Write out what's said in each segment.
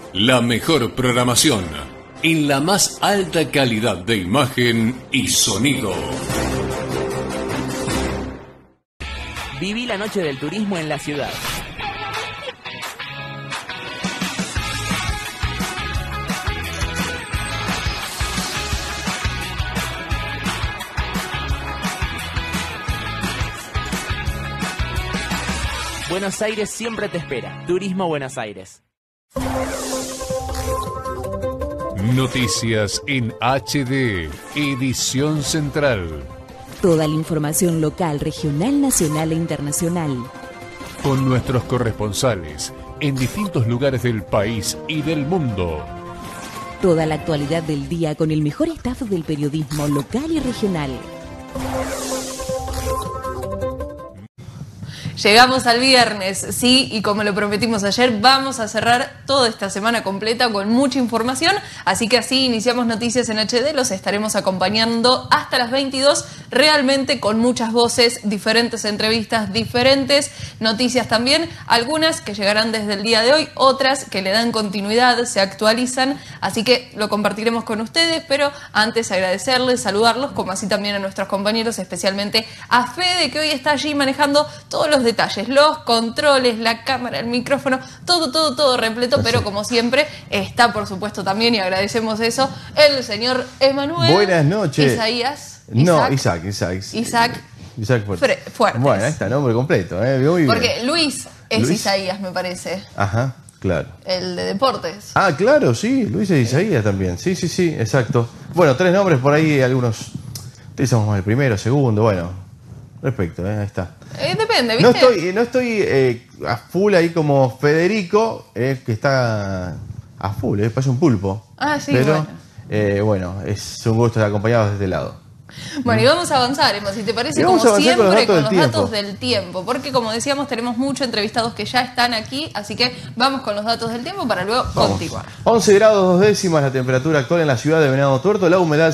La mejor programación en la más alta calidad de imagen y sonido. Viví la noche del turismo en la ciudad. Buenos Aires siempre te espera. Turismo Buenos Aires. Noticias en HD, edición central. Toda la información local, regional, nacional e internacional. Con nuestros corresponsales en distintos lugares del país y del mundo. Toda la actualidad del día con el mejor staff del periodismo local y regional. Llegamos al viernes, sí, y como lo prometimos ayer, vamos a cerrar toda esta semana completa con mucha información, así que así iniciamos Noticias en HD, los estaremos acompañando hasta las 22, realmente con muchas voces, diferentes entrevistas, diferentes noticias también, algunas que llegarán desde el día de hoy, otras que le dan continuidad, se actualizan, así que lo compartiremos con ustedes, pero antes agradecerles, saludarlos, como así también a nuestros compañeros, especialmente a Fede, que hoy está allí manejando todos los detalles, los controles, la cámara, el micrófono, todo repleto, pero como siempre está, por supuesto, también, y agradecemos eso, el señor Emanuel. Buenas noches. Isaías. No, Isaac Fuertes. Fuertes. Bueno, ahí está, nombre completo, muy bien. Porque Luis es Luis. Isaías, me parece. Ajá, claro. El de deportes. Ah, claro, sí, Luis es Isaías también. Sí, exacto. Bueno, 3 nombres por ahí, algunos utilizamos más el primero, segundo, bueno. Perfecto, ahí está. Depende, ¿viste? No estoy a full ahí como Federico, que está a full, parece un pulpo. Ah, sí, pero, bueno. bueno, es un gusto estar acompañados de este lado. Bueno, y vamos a avanzar, Emma, si te parece, como siempre, con los datos del tiempo. Porque, como decíamos, tenemos muchos entrevistados que ya están aquí, así que vamos con los datos del tiempo para luego continuar. 11 grados 2 décimas la temperatura actual en la ciudad de Venado Tuerto, la humedad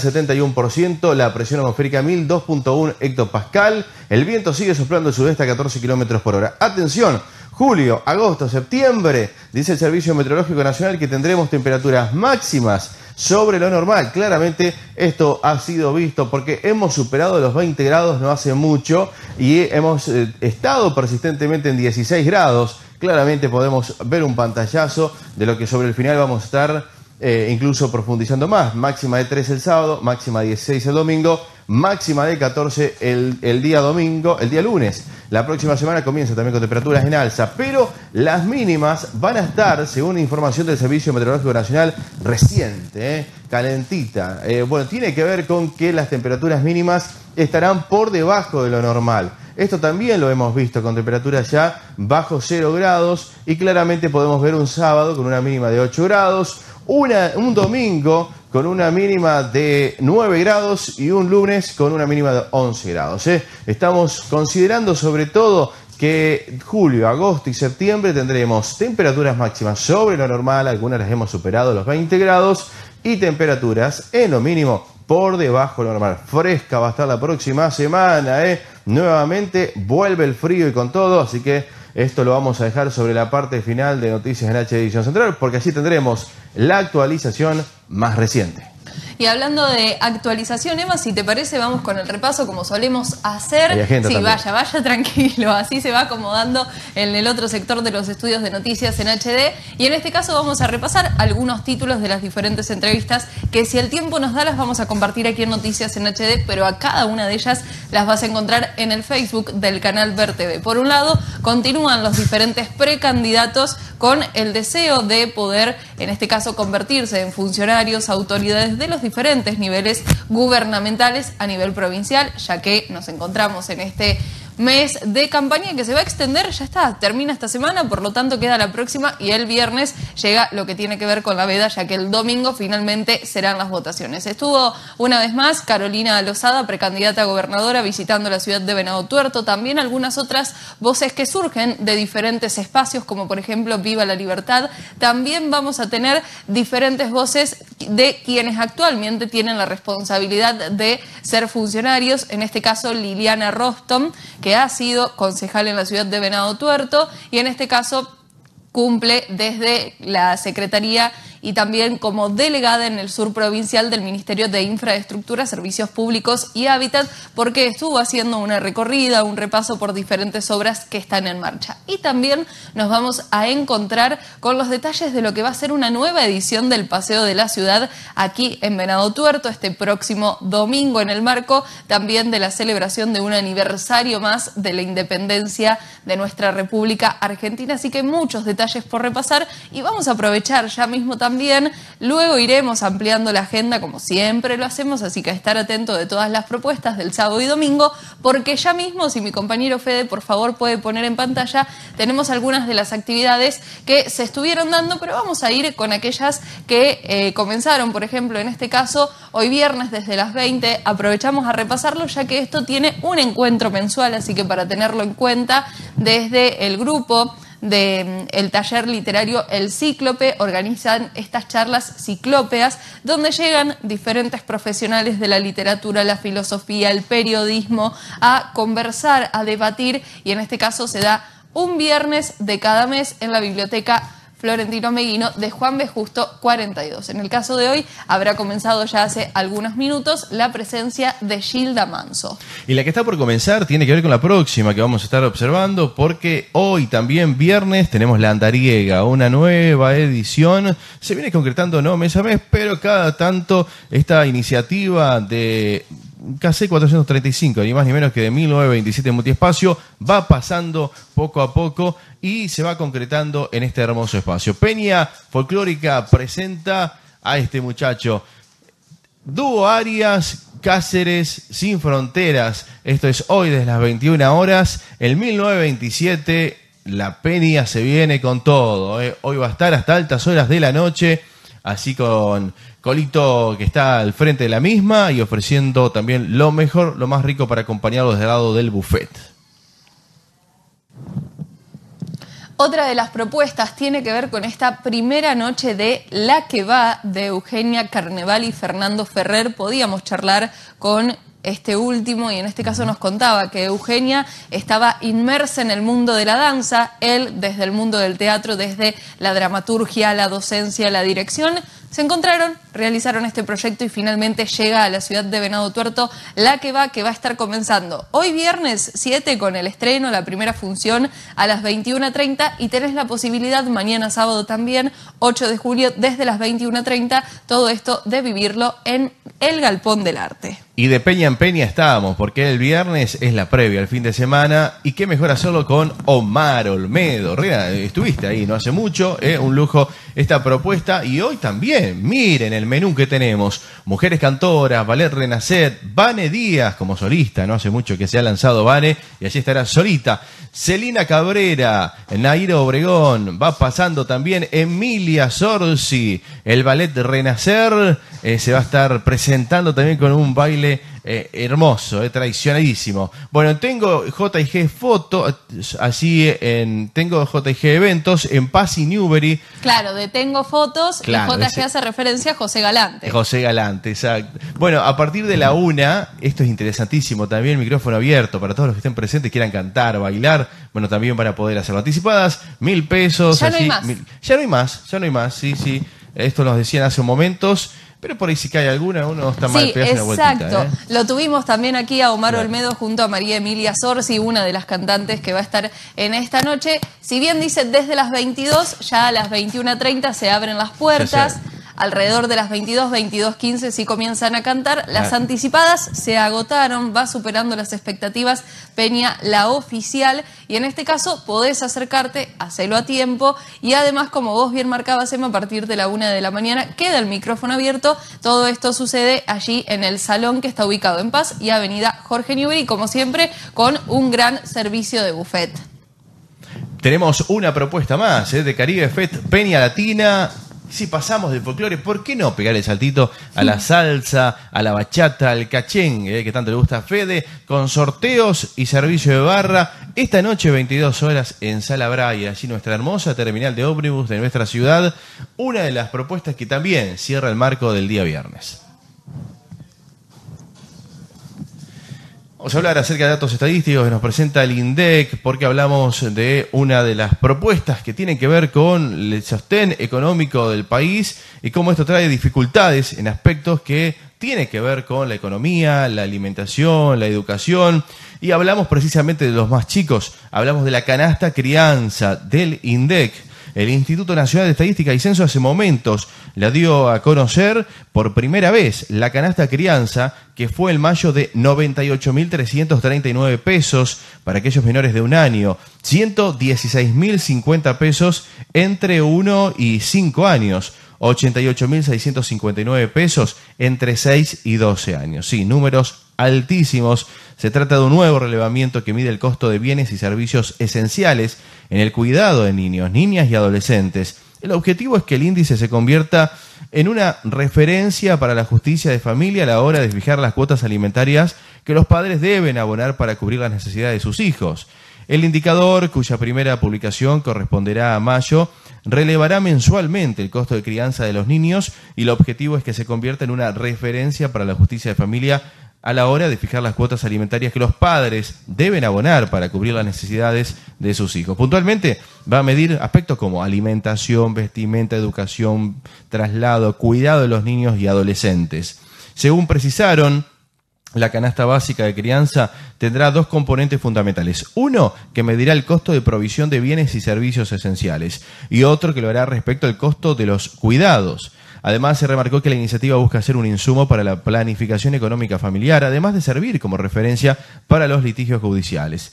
71%, la presión atmosférica 1002.1 hectopascal, el viento sigue soplando al sudeste a 14 kilómetros por hora. Atención, julio, agosto, septiembre, dice el Servicio Meteorológico Nacional que tendremos temperaturas máximas sobre lo normal. Claramente esto ha sido visto porque hemos superado los 20 grados no hace mucho y hemos estado persistentemente en 16 grados. Claramente podemos ver un pantallazo de lo que sobre el final vamos a estar incluso profundizando más. Máxima de 3 el sábado, máxima de 16 el domingo, máxima de 14 el día domingo, el día lunes. La próxima semana comienza también con temperaturas en alza, pero las mínimas van a estar, según información del Servicio Meteorológico Nacional reciente, calentita. Bueno, tiene que ver con que las temperaturas mínimas estarán por debajo de lo normal. Esto también lo hemos visto con temperaturas ya bajo 0 grados y claramente podemos ver un sábado con una mínima de 8 grados, un domingo con una mínima de 9 grados y un lunes con una mínima de 11 grados. Estamos considerando sobre todo que julio, agosto y septiembre tendremos temperaturas máximas sobre lo normal, algunas las hemos superado los 20 grados y temperaturas en lo mínimo por debajo de lo normal. Fresca va a estar la próxima semana, nuevamente vuelve el frío y con todo, así que esto lo vamos a dejar sobre la parte final de Noticias en HD Edición Central, porque así tendremos la actualización más reciente. Y hablando de actualización, Emma, si te parece, vamos con el repaso como solemos hacer. Sí, vaya tranquilo, así se va acomodando en el otro sector de los estudios de Noticias en HD. Y en este caso vamos a repasar algunos títulos de las diferentes entrevistas que, si el tiempo nos da, las vamos a compartir aquí en Noticias en HD, pero a cada una de ellas las vas a encontrar en el Facebook del canal Ver TV. Por un lado, continúan los diferentes precandidatos con el deseo de poder, en este caso, convertirse en funcionarios, autoridades de los diferentes niveles gubernamentales a nivel provincial, ya que nos encontramos en este mes de campaña que se va a extender, ya está, termina esta semana, por lo tanto queda la próxima y el viernes llega lo que tiene que ver con la veda, ya que el domingo finalmente serán las votaciones. Estuvo una vez más Carolina Lozada, precandidata a gobernadora, visitando la ciudad de Venado Tuerto, también algunas otras voces que surgen de diferentes espacios, como por ejemplo Viva la Libertad. También vamos a tener diferentes voces de quienes actualmente tienen la responsabilidad de ser funcionarios, en este caso Liliana Rostom, que ha sido concejal en la ciudad de Venado Tuerto, y en este caso cumple desde la Secretaría y también como delegada en el sur provincial del Ministerio de Infraestructura, Servicios Públicos y Hábitat, porque estuvo haciendo una recorrida, un repaso por diferentes obras que están en marcha. Y también nos vamos a encontrar con los detalles de lo que va a ser una nueva edición del Paseo de la Ciudad aquí en Venado Tuerto este próximo domingo, en el marco también de la celebración de un aniversario más de la independencia de nuestra República Argentina. Así que muchos detalles por repasar y vamos a aprovechar ya mismo también. Luego iremos ampliando la agenda como siempre lo hacemos, así que a estar atento de todas las propuestas del sábado y domingo, porque ya mismo, si mi compañero Fede por favor puede poner en pantalla, tenemos algunas de las actividades que se estuvieron dando, pero vamos a ir con aquellas que comenzaron. Por ejemplo, en este caso, hoy viernes desde las 20, aprovechamos a repasarlo ya que esto tiene un encuentro mensual, así que para tenerlo en cuenta, desde el grupo del taller literario El Cíclope organizan estas charlas ciclópeas donde llegan diferentes profesionales de la literatura, la filosofía, el periodismo a conversar, a debatir, y en este caso se da un viernes de cada mes en la biblioteca Florentino Meguino de Juan B. Justo 42. En el caso de hoy habrá comenzado ya hace algunos minutos la presencia de Gilda Manso. Y la que está por comenzar tiene que ver con la próxima que vamos a estar observando, porque hoy también viernes tenemos La Andariega, una nueva edición. Se viene concretando no mes a mes, pero cada tanto esta iniciativa de KC 435, ni más ni menos que de 1927 Multiespacio, va pasando poco a poco y se va concretando en este hermoso espacio. Peña Folclórica presenta a este muchacho. Dúo Arias, Cáceres Sin Fronteras. Esto es hoy desde las 21 horas. El 1927, la Peña se viene con todo. Hoy va a estar hasta altas horas de la noche, así con Colito, que está al frente de la misma y ofreciendo también lo mejor, lo más rico para acompañarlos del lado del buffet. Otra de las propuestas tiene que ver con esta primera noche de La que va de Eugenia Carnevali y Fernando Ferrer. Podíamos charlar con este último y en este caso nos contaba que Eugenia estaba inmersa en el mundo de la danza, él desde el mundo del teatro, desde la dramaturgia, la docencia, la dirección. Se encontraron, realizaron este proyecto y finalmente llega a la ciudad de Venado Tuerto La que va a estar comenzando hoy viernes 7 con el estreno, la primera función a las 21:30, y tenés la posibilidad mañana sábado también, 8 de julio, desde las 21:30, todo esto de vivirlo en el Galpón del Arte. Y de peña en peña estábamos, porque el viernes es la previa, el fin de semana, y qué mejor hacerlo con Omar Olmedo. Estuviste ahí no hace mucho, un lujo esta propuesta, y hoy también, miren el menú que tenemos: mujeres cantoras, ballet Renacer, Vane Díaz como solista, no hace mucho que se ha lanzado Vane, y allí estará solita, Celina Cabrera, Naira Obregón, va pasando también Emilia Sorsi, el ballet Renacer se va a estar presentando también con un baile hermoso, tradicionalísimo. Bueno, tengo JG Foto, tengo JG Eventos en Paz y Newbery. Claro, de Tengo Fotos, claro, y JG hace referencia a José Galante. José Galante, exacto. Bueno, a partir de la 1, esto es interesantísimo también, micrófono abierto para todos los que estén presentes, quieran cantar, bailar, bueno, también van a poder hacerlo. Anticipadas, 1.000 pesos. Ya no hay más. Ya no hay más, sí. Esto nos decían hace momentos. Pero por ahí si cae alguna, uno está mal, pegarse una vueltita. Exacto. Lo tuvimos también aquí a Omar Olmedo junto a María Emilia Sorsi, una de las cantantes que va a estar en esta noche. Si bien dice desde las 22, ya a las 21:30 se abren las puertas. Alrededor de las 22:15 sí comienzan a cantar. Las anticipadas se agotaron, va superando las expectativas Peña, la oficial, y en este caso podés acercarte, hacelo a tiempo, y además, como vos bien marcabas, Emma, a partir de la 1 de la mañana queda el micrófono abierto. Todo esto sucede allí en el salón que está ubicado en Paz y Avenida Jorge Newbery, como siempre, con un gran servicio de buffet. Tenemos una propuesta más de Caribe Fest Peña Latina. Si pasamos del folclore, ¿por qué no pegar el saltito a la salsa, a la bachata, al cachén, que tanto le gusta a Fede, con sorteos y servicio de barra? Esta noche, 22 horas, en Sala Braille, allí nuestra hermosa terminal de ómnibus de nuestra ciudad. Una de las propuestas que también cierra el marco del día viernes. Vamos a hablar acerca de datos estadísticos que nos presenta el INDEC, porque hablamos de una de las propuestas que tienen que ver con el sostén económico del país y cómo esto trae dificultades en aspectos que tienen que ver con la economía, la alimentación, la educación. Y hablamos precisamente de los más chicos, hablamos de la canasta crianza del INDEC. El Instituto Nacional de Estadística y Censo hace momentos la dio a conocer por primera vez la canasta crianza, que fue en mayo de 98.339 pesos para aquellos menores de 1 año, 116.050 pesos entre 1 y 5 años, 88.659 pesos entre 6 y 12 años. Sí, números altísimos. Se trata de un nuevo relevamiento que mide el costo de bienes y servicios esenciales en el cuidado de niños, niñas y adolescentes. El objetivo es que el índice se convierta en una referencia para la justicia de familia a la hora de fijar las cuotas alimentarias que los padres deben abonar para cubrir las necesidades de sus hijos. El indicador, cuya primera publicación corresponderá a mayo, relevará mensualmente el costo de crianza de los niños y el objetivo es que se convierta en una referencia para la justicia de familia a la hora de fijar las cuotas alimentarias que los padres deben abonar para cubrir las necesidades de sus hijos. Puntualmente va a medir aspectos como alimentación, vestimenta, educación, traslado, cuidado de los niños y adolescentes. Según precisaron, la canasta básica de crianza tendrá 2 componentes fundamentales. Uno, que medirá el costo de provisión de bienes y servicios esenciales, y otro que lo hará respecto al costo de los cuidados. Además, se remarcó que la iniciativa busca ser un insumo para la planificación económica familiar, además de servir como referencia para los litigios judiciales.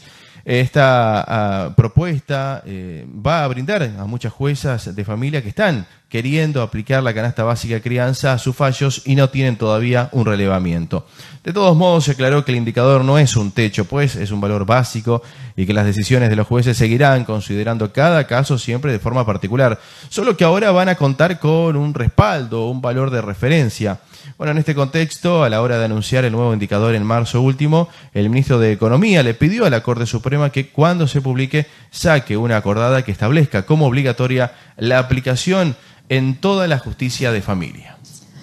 Esta propuesta va a brindar a muchas juezas de familia que están queriendo aplicar la canasta básica de crianza a sus fallos y no tienen todavía un relevamiento. De todos modos, se aclaró que el indicador no es un techo, pues es un valor básico y que las decisiones de los jueces seguirán considerando cada caso siempre de forma particular, solo que ahora van a contar con un respaldo, un valor de referencia. Bueno, en este contexto, a la hora de anunciar el nuevo indicador en marzo último, el ministro de Economía le pidió a la Corte Suprema que cuando se publique saque una acordada que establezca como obligatoria la aplicación en toda la justicia de familia.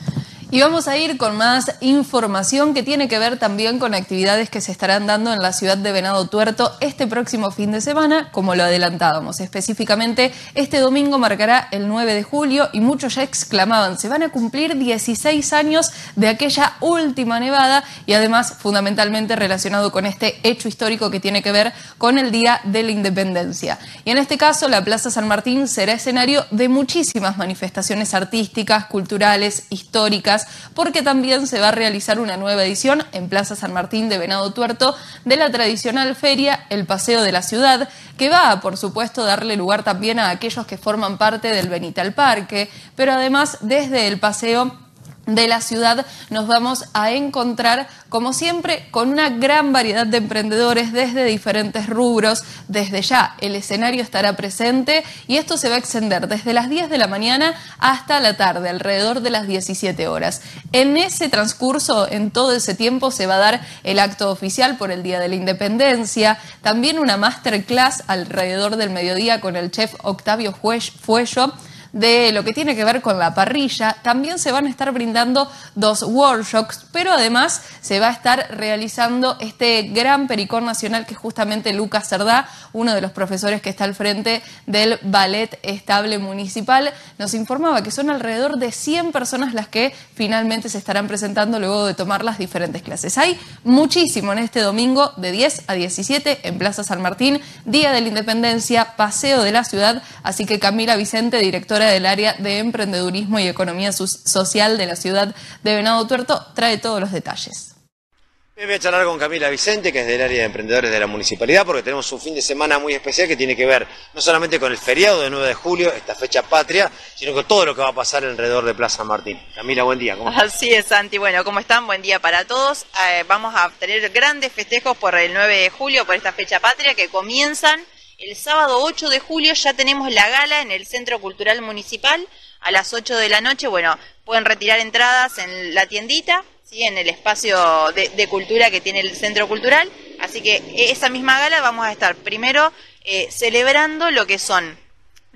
Y vamos a ir con más información que tiene que ver también con actividades que se estarán dando en la ciudad de Venado Tuerto este próximo fin de semana, como lo adelantábamos. Específicamente, este domingo marcará el 9 de julio y muchos ya exclamaban, se van a cumplir 16 años de aquella última nevada y además fundamentalmente relacionado con este hecho histórico que tiene que ver con el Día de la Independencia. Y en este caso, la Plaza San Martín será escenario de muchísimas manifestaciones artísticas, culturales, históricas, porque también se va a realizar una nueva edición en Plaza San Martín de Venado Tuerto de la tradicional feria El Paseo de la Ciudad, que va a, por supuesto, darle lugar también a aquellos que forman parte del Benital Parque, pero además desde el Paseo de la Ciudad nos vamos a encontrar, como siempre, con una gran variedad de emprendedores desde diferentes rubros. Desde ya el escenario estará presente y esto se va a extender desde las 10 de la mañana hasta la tarde, alrededor de las 17 horas. En ese transcurso, en todo ese tiempo, se va a dar el acto oficial por el Día de la Independencia, también una masterclass alrededor del mediodía con el chef Octavio Fuello, de lo que tiene que ver con la parrilla. También se van a estar brindando 2 workshops, pero además se va a estar realizando este gran pericón nacional que es justamente Lucas Cerdá, uno de los profesores que está al frente del Ballet Estable Municipal. Nos informaba que son alrededor de 100 personas las que finalmente se estarán presentando luego de tomar las diferentes clases. Hay muchísimo en este domingo de 10 a 17 en Plaza San Martín, Día de la Independencia, Paseo de la Ciudad, así que Camila Vicente, directora del área de emprendedurismo y economía social de la ciudad de Venado Tuerto, trae todos los detalles. Voy a charlar con Camila Vicente, que es del área de emprendedores de la municipalidad, porque tenemos un fin de semana muy especial que tiene que ver no solamente con el feriado de 9 de julio, esta fecha patria, sino con todo lo que va a pasar alrededor de Plaza San Martín. Camila, buen día. ¿Cómo estás? Así es, Santi. Bueno, ¿cómo están? Buen día para todos. Vamos a tener grandes festejos por el 9 de julio, por esta fecha patria, que comienzan el sábado 8 de julio. Ya tenemos la gala en el Centro Cultural Municipal a las 8 de la noche. Bueno, pueden retirar entradas en la tiendita, ¿sí?, en el espacio de cultura que tiene el Centro Cultural. Así que esa misma gala vamos a estar primero celebrando lo que son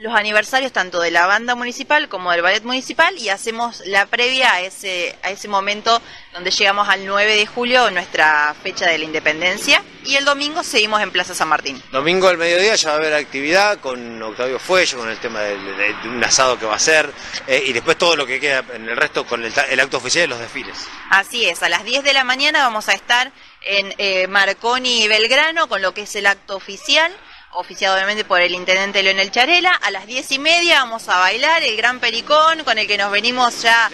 los aniversarios tanto de la banda municipal como del ballet municipal y hacemos la previa a ese momento donde llegamos al 9 de julio, nuestra fecha de la independencia, y el domingo seguimos en Plaza San Martín. Domingo al mediodía ya va a haber actividad con Octavio Fuello, con el tema de un asado que va a hacer, y después todo lo que queda en el resto con el acto oficial de los desfiles. Así es, a las 10 de la mañana vamos a estar en Marconi y Belgrano con lo que es el acto oficial, oficiado obviamente por el intendente Leonel Charela. A las 10:30 vamos a bailar el Gran Pericón, con el que nos venimos ya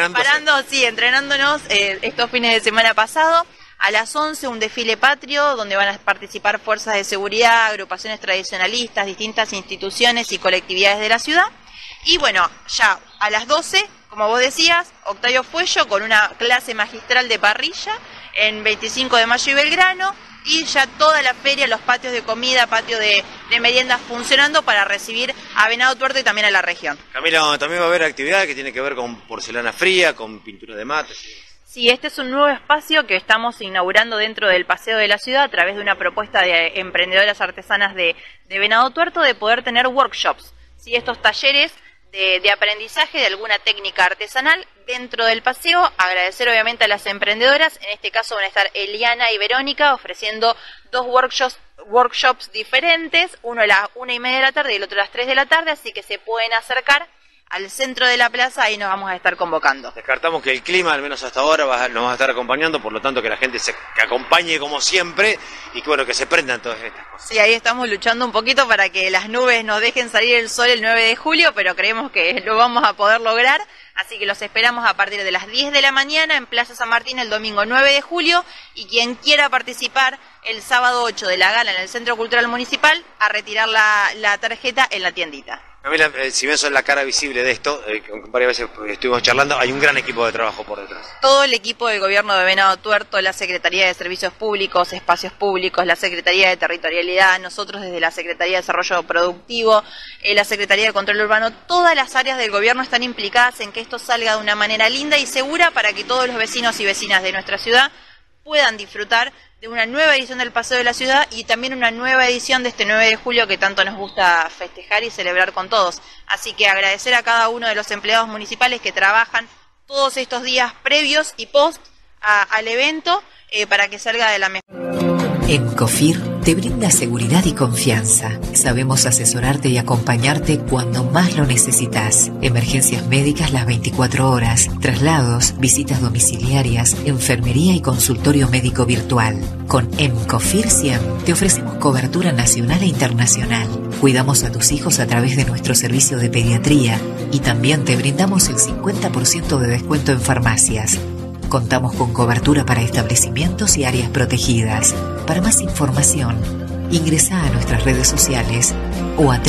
entrenándonos estos fines de semana pasado. A las 11 un desfile patrio, donde van a participar fuerzas de seguridad, agrupaciones tradicionalistas, distintas instituciones y colectividades de la ciudad. Y bueno, ya a las 12, como vos decías, Octavio Fuello con una clase magistral de parrilla en 25 de Mayo y Belgrano. Y ya toda la feria, los patios de comida, patio de meriendas funcionando para recibir a Venado Tuerto y también a la región. Camila, también va a haber actividad que tiene que ver con porcelana fría, con pintura de mate. Sí, este es un nuevo espacio que estamos inaugurando dentro del Paseo de la Ciudad a través de una propuesta de emprendedoras artesanas de Venado Tuerto de poder tener workshops. Sí, estos talleres de aprendizaje de alguna técnica artesanal dentro del paseo. Agradecer obviamente a las emprendedoras, en este caso van a estar Eliana y Verónica ofreciendo dos workshops diferentes, uno a las 1:30 de la tarde y el otro a las 3 de la tarde, así que se pueden acercar al centro de la plaza, ahí nos vamos a estar convocando. Descartamos que el clima, al menos hasta ahora, nos va a estar acompañando, por lo tanto que la gente que acompañe como siempre y que bueno, que se prendan todas estas cosas. Sí, ahí estamos luchando un poquito para que las nubes nos dejen salir el sol el 9 de julio, pero creemos que lo vamos a poder lograr, así que los esperamos a partir de las 10 de la mañana en Plaza San Martín el domingo 9 de julio, y quien quiera participar el sábado 8 de la gala en el Centro Cultural Municipal, a retirar la tarjeta en la tiendita. Camila, si bien sos la cara visible de esto, varias veces estuvimos charlando, hay un gran equipo de trabajo por detrás. Todo el equipo del gobierno de Venado Tuerto, la Secretaría de Servicios Públicos, Espacios Públicos, la Secretaría de Territorialidad, nosotros desde la Secretaría de Desarrollo Productivo, la Secretaría de Control Urbano, todas las áreas del gobierno están implicadas en que esto salga de una manera linda y segura para que todos los vecinos y vecinas de nuestra ciudad puedan disfrutar de una nueva edición del Paseo de la Ciudad y también una nueva edición de este 9 de julio que tanto nos gusta festejar y celebrar con todos. Así que agradecer a cada uno de los empleados municipales que trabajan todos estos días previos y post al evento para que salga de la mejor. Emcofir te brinda seguridad y confianza. Sabemos asesorarte y acompañarte cuando más lo necesitas. Emergencias médicas las 24 horas, traslados, visitas domiciliarias, enfermería y consultorio médico virtual. Con Emcofir 100 te ofrecemos cobertura nacional e internacional. Cuidamos a tus hijos a través de nuestro servicio de pediatría y también te brindamos el 50% de descuento en farmacias. Contamos con cobertura para establecimientos y áreas protegidas. Para más información, ingresa a nuestras redes sociales o a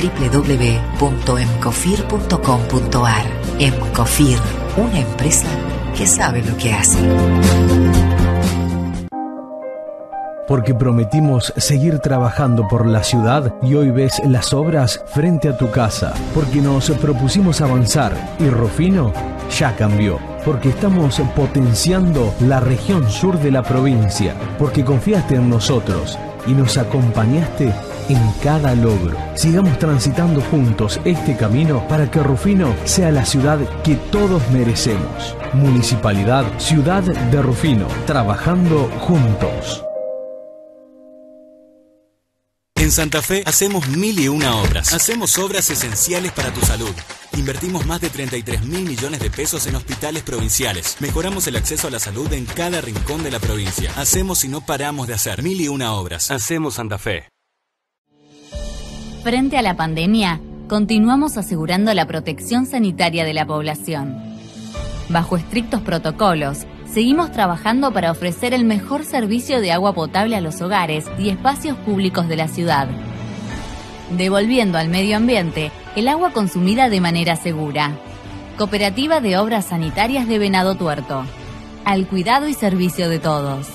www.emcofir.com.ar. Emcofir, una empresa que sabe lo que hace. Porque prometimos seguir trabajando por la ciudad y hoy ves las obras frente a tu casa. Porque nos propusimos avanzar y Rufino ya cambió. Porque estamos potenciando la región sur de la provincia. Porque confiaste en nosotros y nos acompañaste en cada logro. Sigamos transitando juntos este camino para que Rufino sea la ciudad que todos merecemos. Municipalidad Ciudad de Rufino, trabajando juntos. En Santa Fe hacemos 1001 obras. Hacemos obras esenciales para tu salud. Invertimos más de 33.000 millones de pesos en hospitales provinciales. Mejoramos el acceso a la salud en cada rincón de la provincia. Hacemos y no paramos de hacer 1001 obras. Hacemos Santa Fe. Frente a la pandemia, continuamos asegurando la protección sanitaria de la población. Bajo estrictos protocolos, seguimos trabajando para ofrecer el mejor servicio de agua potable a los hogares y espacios públicos de la ciudad, devolviendo al medio ambiente el agua consumida de manera segura. Cooperativa de Obras Sanitarias de Venado Tuerto. Al cuidado y servicio de todos.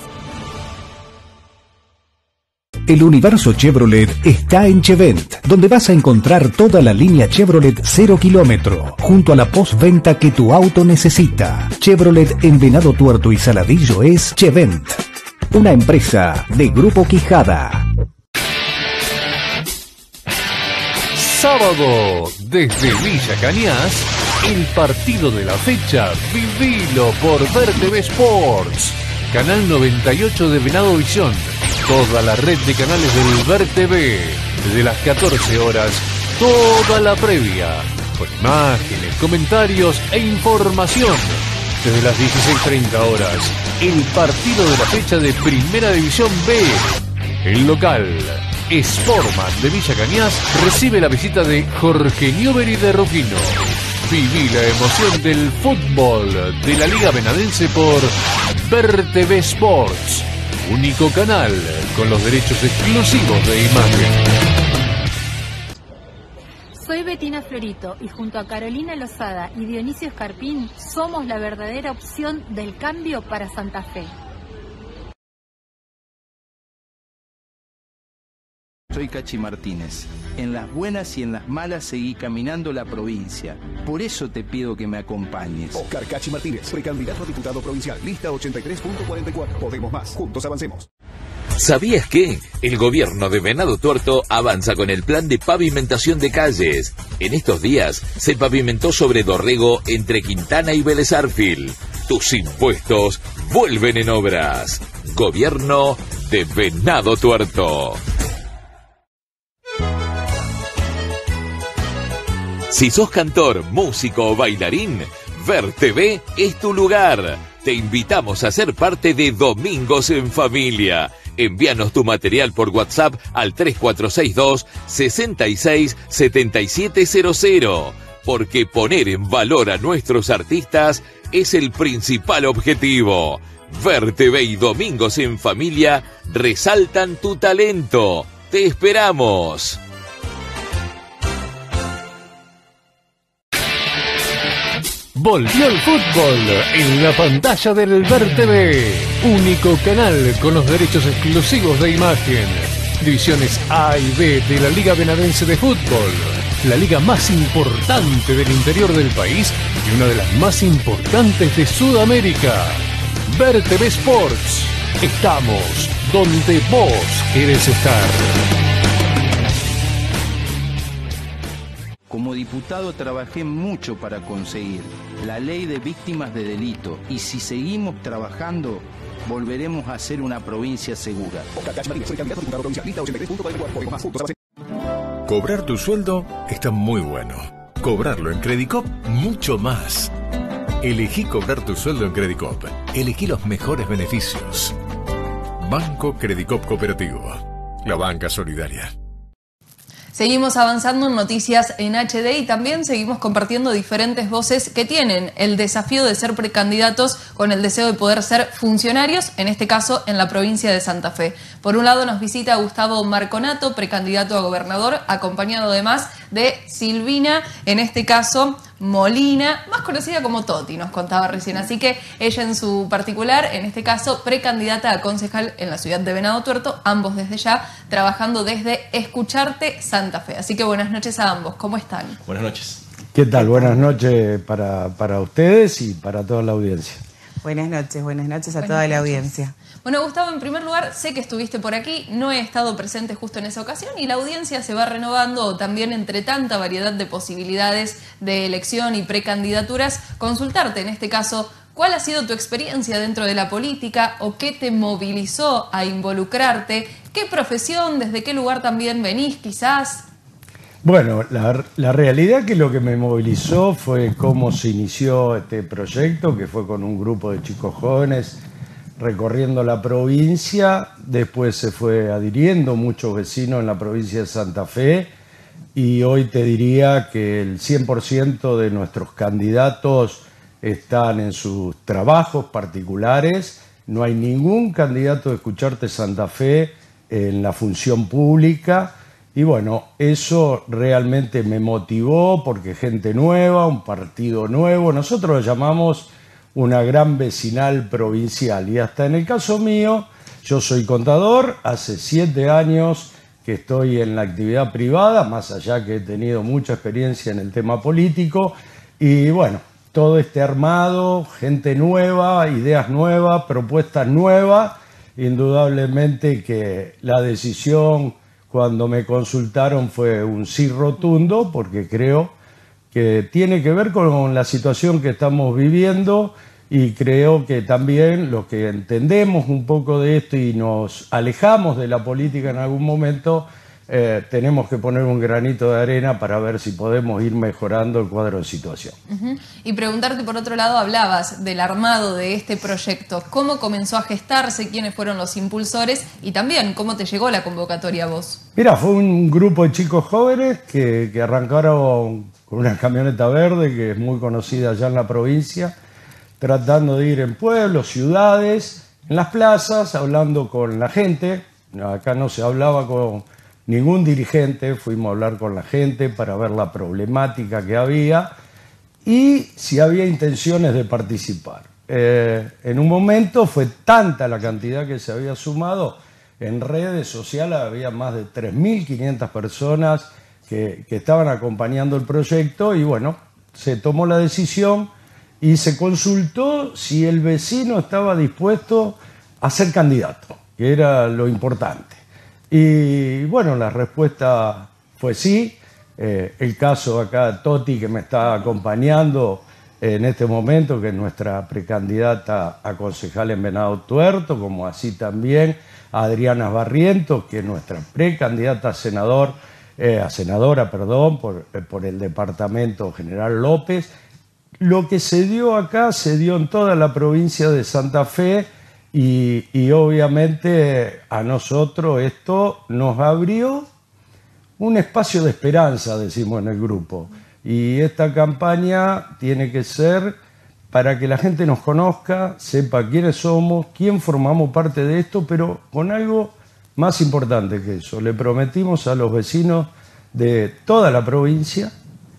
El universo Chevrolet está en Chevent, donde vas a encontrar toda la línea Chevrolet 0 kilómetro, junto a la postventa que tu auto necesita. Chevrolet en Venado Tuerto y Saladillo es Chevent, una empresa de Grupo Quijada. sábado, desde Villa Cañas, el partido de la fecha, vivilo por Ver TV Sports. Canal 98 de Venado Visión. Toda la red de canales del Ver TV. Desde las 14 horas, toda la previa. Con imágenes, comentarios e información. Desde las 16:30 horas, el partido de la fecha de Primera División B. El local, Sportman de Villa Cañas, recibe la visita de Jorge Newbery de Rufino. Viví la emoción del fútbol de la Liga Venadense por Ver TV Sports. Único canal con los derechos exclusivos de imagen. Soy Betina Florito y junto a Carolina Lozada y Dionisio Escarpín somos la verdadera opción del cambio para Santa Fe. Soy Cachi Martínez. En las buenas y en las malas seguí caminando la provincia. Por eso te pido que me acompañes. Oscar Cachi Martínez, precandidato a diputado provincial, lista 83.44. Podemos más, juntos avancemos. ¿Sabías que? El gobierno de Venado Tuerto avanza con el plan de pavimentación de calles. En estos días se pavimentó sobre Dorrego entre Quintana y Vélez Arfield. Tus impuestos vuelven en obras. Gobierno de Venado Tuerto. Si sos cantor, músico o bailarín, Ver TV es tu lugar. Te invitamos a ser parte de Domingos en Familia. Envíanos tu material por WhatsApp al 3462 66 7700. Porque poner en valor a nuestros artistas es el principal objetivo. Ver TV y Domingos en Familia resaltan tu talento. ¡Te esperamos! Volvió el fútbol en la pantalla del Ver TV. Único canal con los derechos exclusivos de imagen. Divisiones A y B de la Liga Venadense de Fútbol. La liga más importante del interior del país y una de las más importantes de Sudamérica. Ver TV Sports. Estamos donde vos querés estar. Como diputado trabajé mucho para conseguir la ley de víctimas de delito y si seguimos trabajando, volveremos a ser una provincia segura. Cobrar tu sueldo está muy bueno. Cobrarlo en Credicop, mucho más. Elegí cobrar tu sueldo en Credicop. Elegí los mejores beneficios. Banco Credicop Cooperativo. La banca solidaria. Seguimos avanzando en noticias en HD y también seguimos compartiendo diferentes voces que tienen el desafío de ser precandidatos con el deseo de poder ser funcionarios, en este caso en la provincia de Santa Fe. Por un lado nos visita Gustavo Marconato, precandidato a gobernador, acompañado además de Silvina, en este caso Molina, más conocida como Toti, nos contaba recién. Así que ella en su particular, en este caso, precandidata a concejal en la ciudad de Venado Tuerto, ambos desde ya trabajando desde Escucharte Santa Fe. Así que buenas noches a ambos, ¿cómo están? Buenas noches. ¿Qué tal? Buenas noches para ustedes y para toda la audiencia. Buenas noches a toda la audiencia. Bueno, Gustavo, en primer lugar, sé que estuviste por aquí, no he estado presente justo en esa ocasión y la audiencia se va renovando también entre tanta variedad de posibilidades de elección y precandidaturas. Consultarte, en este caso, ¿cuál ha sido tu experiencia dentro de la política o qué te movilizó a involucrarte? ¿Qué profesión, desde qué lugar también venís quizás? Bueno, la realidad que lo que me movilizó fue cómo se inició este proyecto, que fue con un grupo de chicos jóvenes recorriendo la provincia. Después se fue adhiriendo muchos vecinos en la provincia de Santa Fe y hoy te diría que el 100% de nuestros candidatos están en sus trabajos particulares. No hay ningún candidato de Escucharte Santa Fe en la función pública. Y bueno, eso realmente me motivó porque gente nueva, un partido nuevo, nosotros lo llamamos una gran vecinal provincial. Y hasta en el caso mío, yo soy contador, hace 7 años que estoy en la actividad privada, más allá que he tenido mucha experiencia en el tema político. Y bueno, todo este armado, gente nueva, ideas nuevas, propuestas nuevas, indudablemente que la decisión cuando me consultaron fue un sí rotundo, porque creo que tiene que ver con la situación que estamos viviendo y creo que también los que entendemos un poco de esto y nos alejamos de la política en algún momento, tenemos que poner un granito de arena para ver si podemos ir mejorando el cuadro de situación. Y preguntarte, por otro lado, hablabas del armado de este proyecto. ¿Cómo comenzó a gestarse? ¿Quiénes fueron los impulsores? Y también, ¿cómo te llegó la convocatoria a vos? Mira, fue un grupo de chicos jóvenes que arrancaron con una camioneta verde que es muy conocida allá en la provincia, tratando de ir en pueblos, ciudades, en las plazas, hablando con la gente. Acá no se hablaba con ningún dirigente, fuimos a hablar con la gente para ver la problemática que había y si había intenciones de participar. En un momento fue tanta la cantidad que se había sumado, en redes sociales había más de 3.500 personas que estaban acompañando el proyecto y bueno, se tomó la decisión y se consultó si el vecino estaba dispuesto a ser candidato, que era lo importante. Y bueno, la respuesta fue sí. El caso acá, Toti, que me está acompañando en este momento, que es nuestra precandidata a concejal en Venado Tuerto, como así también a Adriana Barrientos, que es nuestra precandidata a senadora por el departamento General López. Lo que se dio acá se dio en toda la provincia de Santa Fe y obviamente a nosotros esto nos abrió un espacio de esperanza, decimos en el grupo. Y esta campaña tiene que ser para que la gente nos conozca, sepa quiénes somos, quién formamos parte de esto, pero con algo más importante que eso. Le prometimos a los vecinos de toda la provincia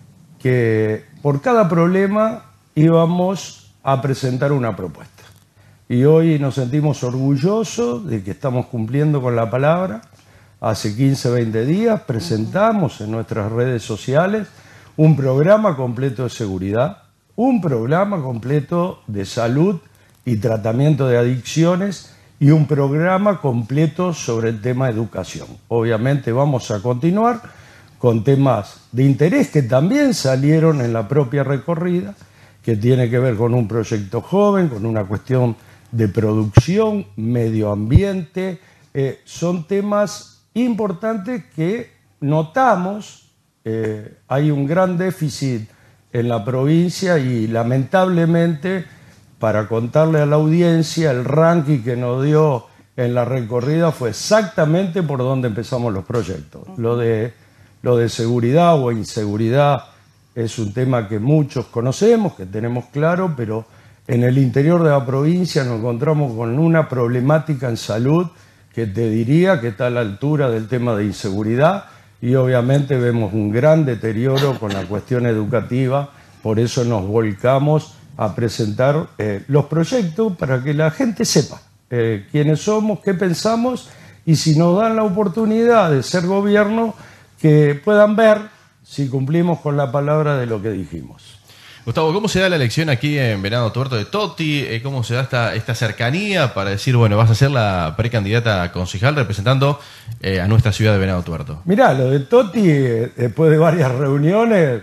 que por cada problema íbamos a presentar una propuesta. Y hoy nos sentimos orgullosos de que estamos cumpliendo con la palabra. Hace 15, 20 días presentamos en nuestras redes sociales un programa completo de seguridad, un programa completo de salud y tratamiento de adicciones y un programa completo sobre el tema educación. Obviamente vamos a continuar con temas de interés que también salieron en la propia recorrida, que tiene que ver con un proyecto joven, con una cuestión de producción, medio ambiente. Son temas importantes que notamos. Hay un gran déficit en la provincia y lamentablemente, para contarle a la audiencia, el ranking que nos dio en la recorrida fue exactamente por donde empezamos los proyectos. Lo de seguridad o inseguridad es un tema que muchos conocemos, que tenemos claro, pero en el interior de la provincia nos encontramos con una problemática en salud que te diría que está a la altura del tema de inseguridad y obviamente vemos un gran deterioro con la cuestión educativa, por eso nos volcamos a presentar los proyectos para que la gente sepa quiénes somos, qué pensamos y si nos dan la oportunidad de ser gobierno, que puedan ver si cumplimos con la palabra de lo que dijimos. Gustavo, ¿cómo se da la elección aquí en Venado Tuerto de Toti? ¿Cómo se da esta cercanía para decir, bueno, vas a ser la precandidata a concejal representando a nuestra ciudad de Venado Tuerto? Mirá, lo de Toti, después de varias reuniones,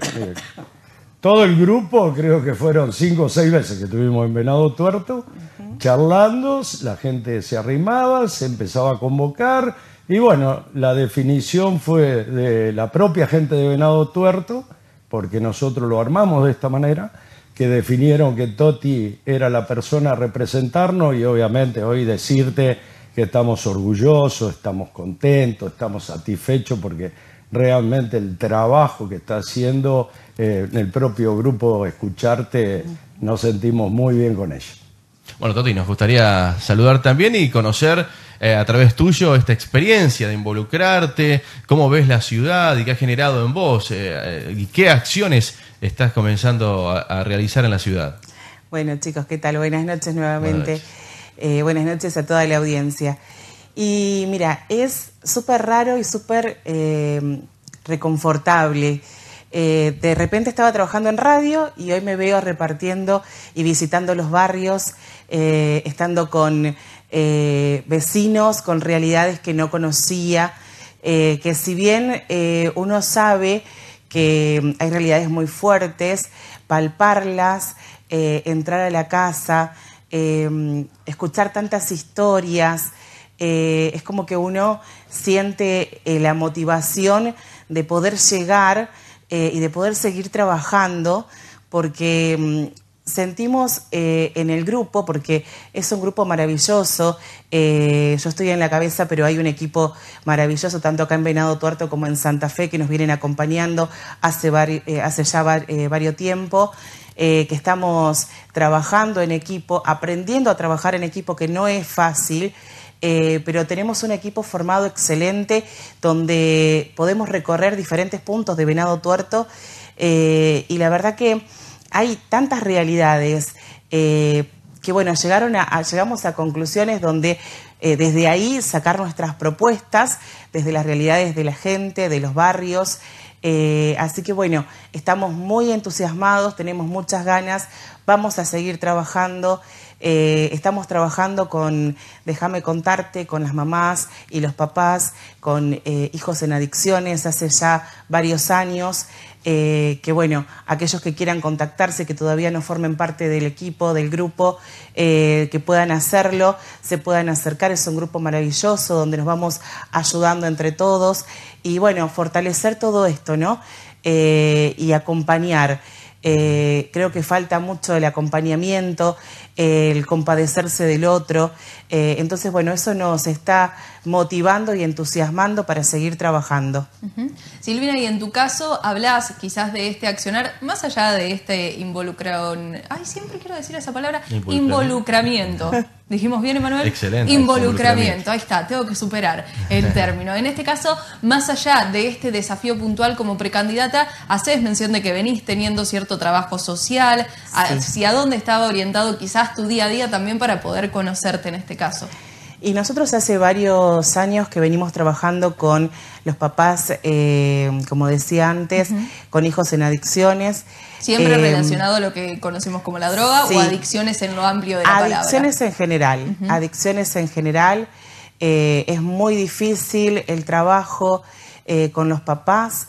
todo el grupo, creo que fueron 5 o 6 veces que estuvimos en Venado Tuerto, charlando, la gente se arrimaba, se empezaba a convocar, y bueno, la definición fue de la propia gente de Venado Tuerto, porque nosotros lo armamos de esta manera, que definieron que Toti era la persona a representarnos y obviamente hoy decirte que estamos orgullosos, estamos contentos, estamos satisfechos porque realmente el trabajo que está haciendo en el propio grupo Escucharte nos sentimos muy bien con ella. Bueno, Toti, nos gustaría saludar también y conocer a través tuyo esta experiencia de involucrarte, cómo ves la ciudad y qué ha generado en vos y qué acciones estás comenzando a realizar en la ciudad. Bueno, chicos, ¿qué tal? Buenas noches nuevamente. Buenas noches a toda la audiencia. Y mira, es súper raro y súper reconfortable. De repente estaba trabajando en radio y hoy me veo repartiendo y visitando los barrios, estando con vecinos, con realidades que no conocía que si bien uno sabe que hay realidades muy fuertes, palparlas, entrar a la casa, escuchar tantas historias, es como que uno siente la motivación de poder llegar y de poder seguir trabajando, porque sentimos en el grupo, porque es un grupo maravilloso, yo estoy en la cabeza, pero hay un equipo maravilloso, tanto acá en Venado Tuerto como en Santa Fe, que nos vienen acompañando hace ya varios tiempo, que estamos trabajando en equipo, aprendiendo a trabajar en equipo, que no es fácil, pero tenemos un equipo formado excelente, donde podemos recorrer diferentes puntos de Venado Tuerto, y la verdad que hay tantas realidades que, bueno, llegamos a conclusiones donde desde ahí sacar nuestras propuestas, desde las realidades de la gente, de los barrios. Así que, bueno, estamos muy entusiasmados, tenemos muchas ganas, vamos a seguir trabajando. Estamos trabajando con, déjame contarte, con las mamás y los papás, con hijos en adicciones hace ya varios años, que bueno, aquellos que quieran contactarse, que todavía no formen parte del equipo, del grupo, que puedan hacerlo, se puedan acercar, es un grupo maravilloso donde nos vamos ayudando entre todos y bueno, fortalecer todo esto, ¿no? Y acompañar. Creo que falta mucho el acompañamiento, el compadecerse del otro, entonces bueno, eso nos está motivando y entusiasmando para seguir trabajando. Silvina, y en tu caso hablas quizás de este accionar, más allá de este siempre quiero decir esa palabra, involucramiento. ¿Dijimos bien, Emanuel? Excelente. Involucramiento, ahí está, tengo que superar el término. En este caso, más allá de este desafío puntual como precandidata, haces mención de que venís teniendo cierto trabajo social, hacia dónde estaba orientado quizás tu día a día también para poder conocerte en este caso. Y nosotros hace varios años que venimos trabajando con los papás, como decía antes, con hijos en adicciones. Siempre relacionado a lo que conocemos como la droga, sí, o adicciones en lo amplio de la palabra. Adicciones en general, adicciones en general. Es muy difícil el trabajo con los papás.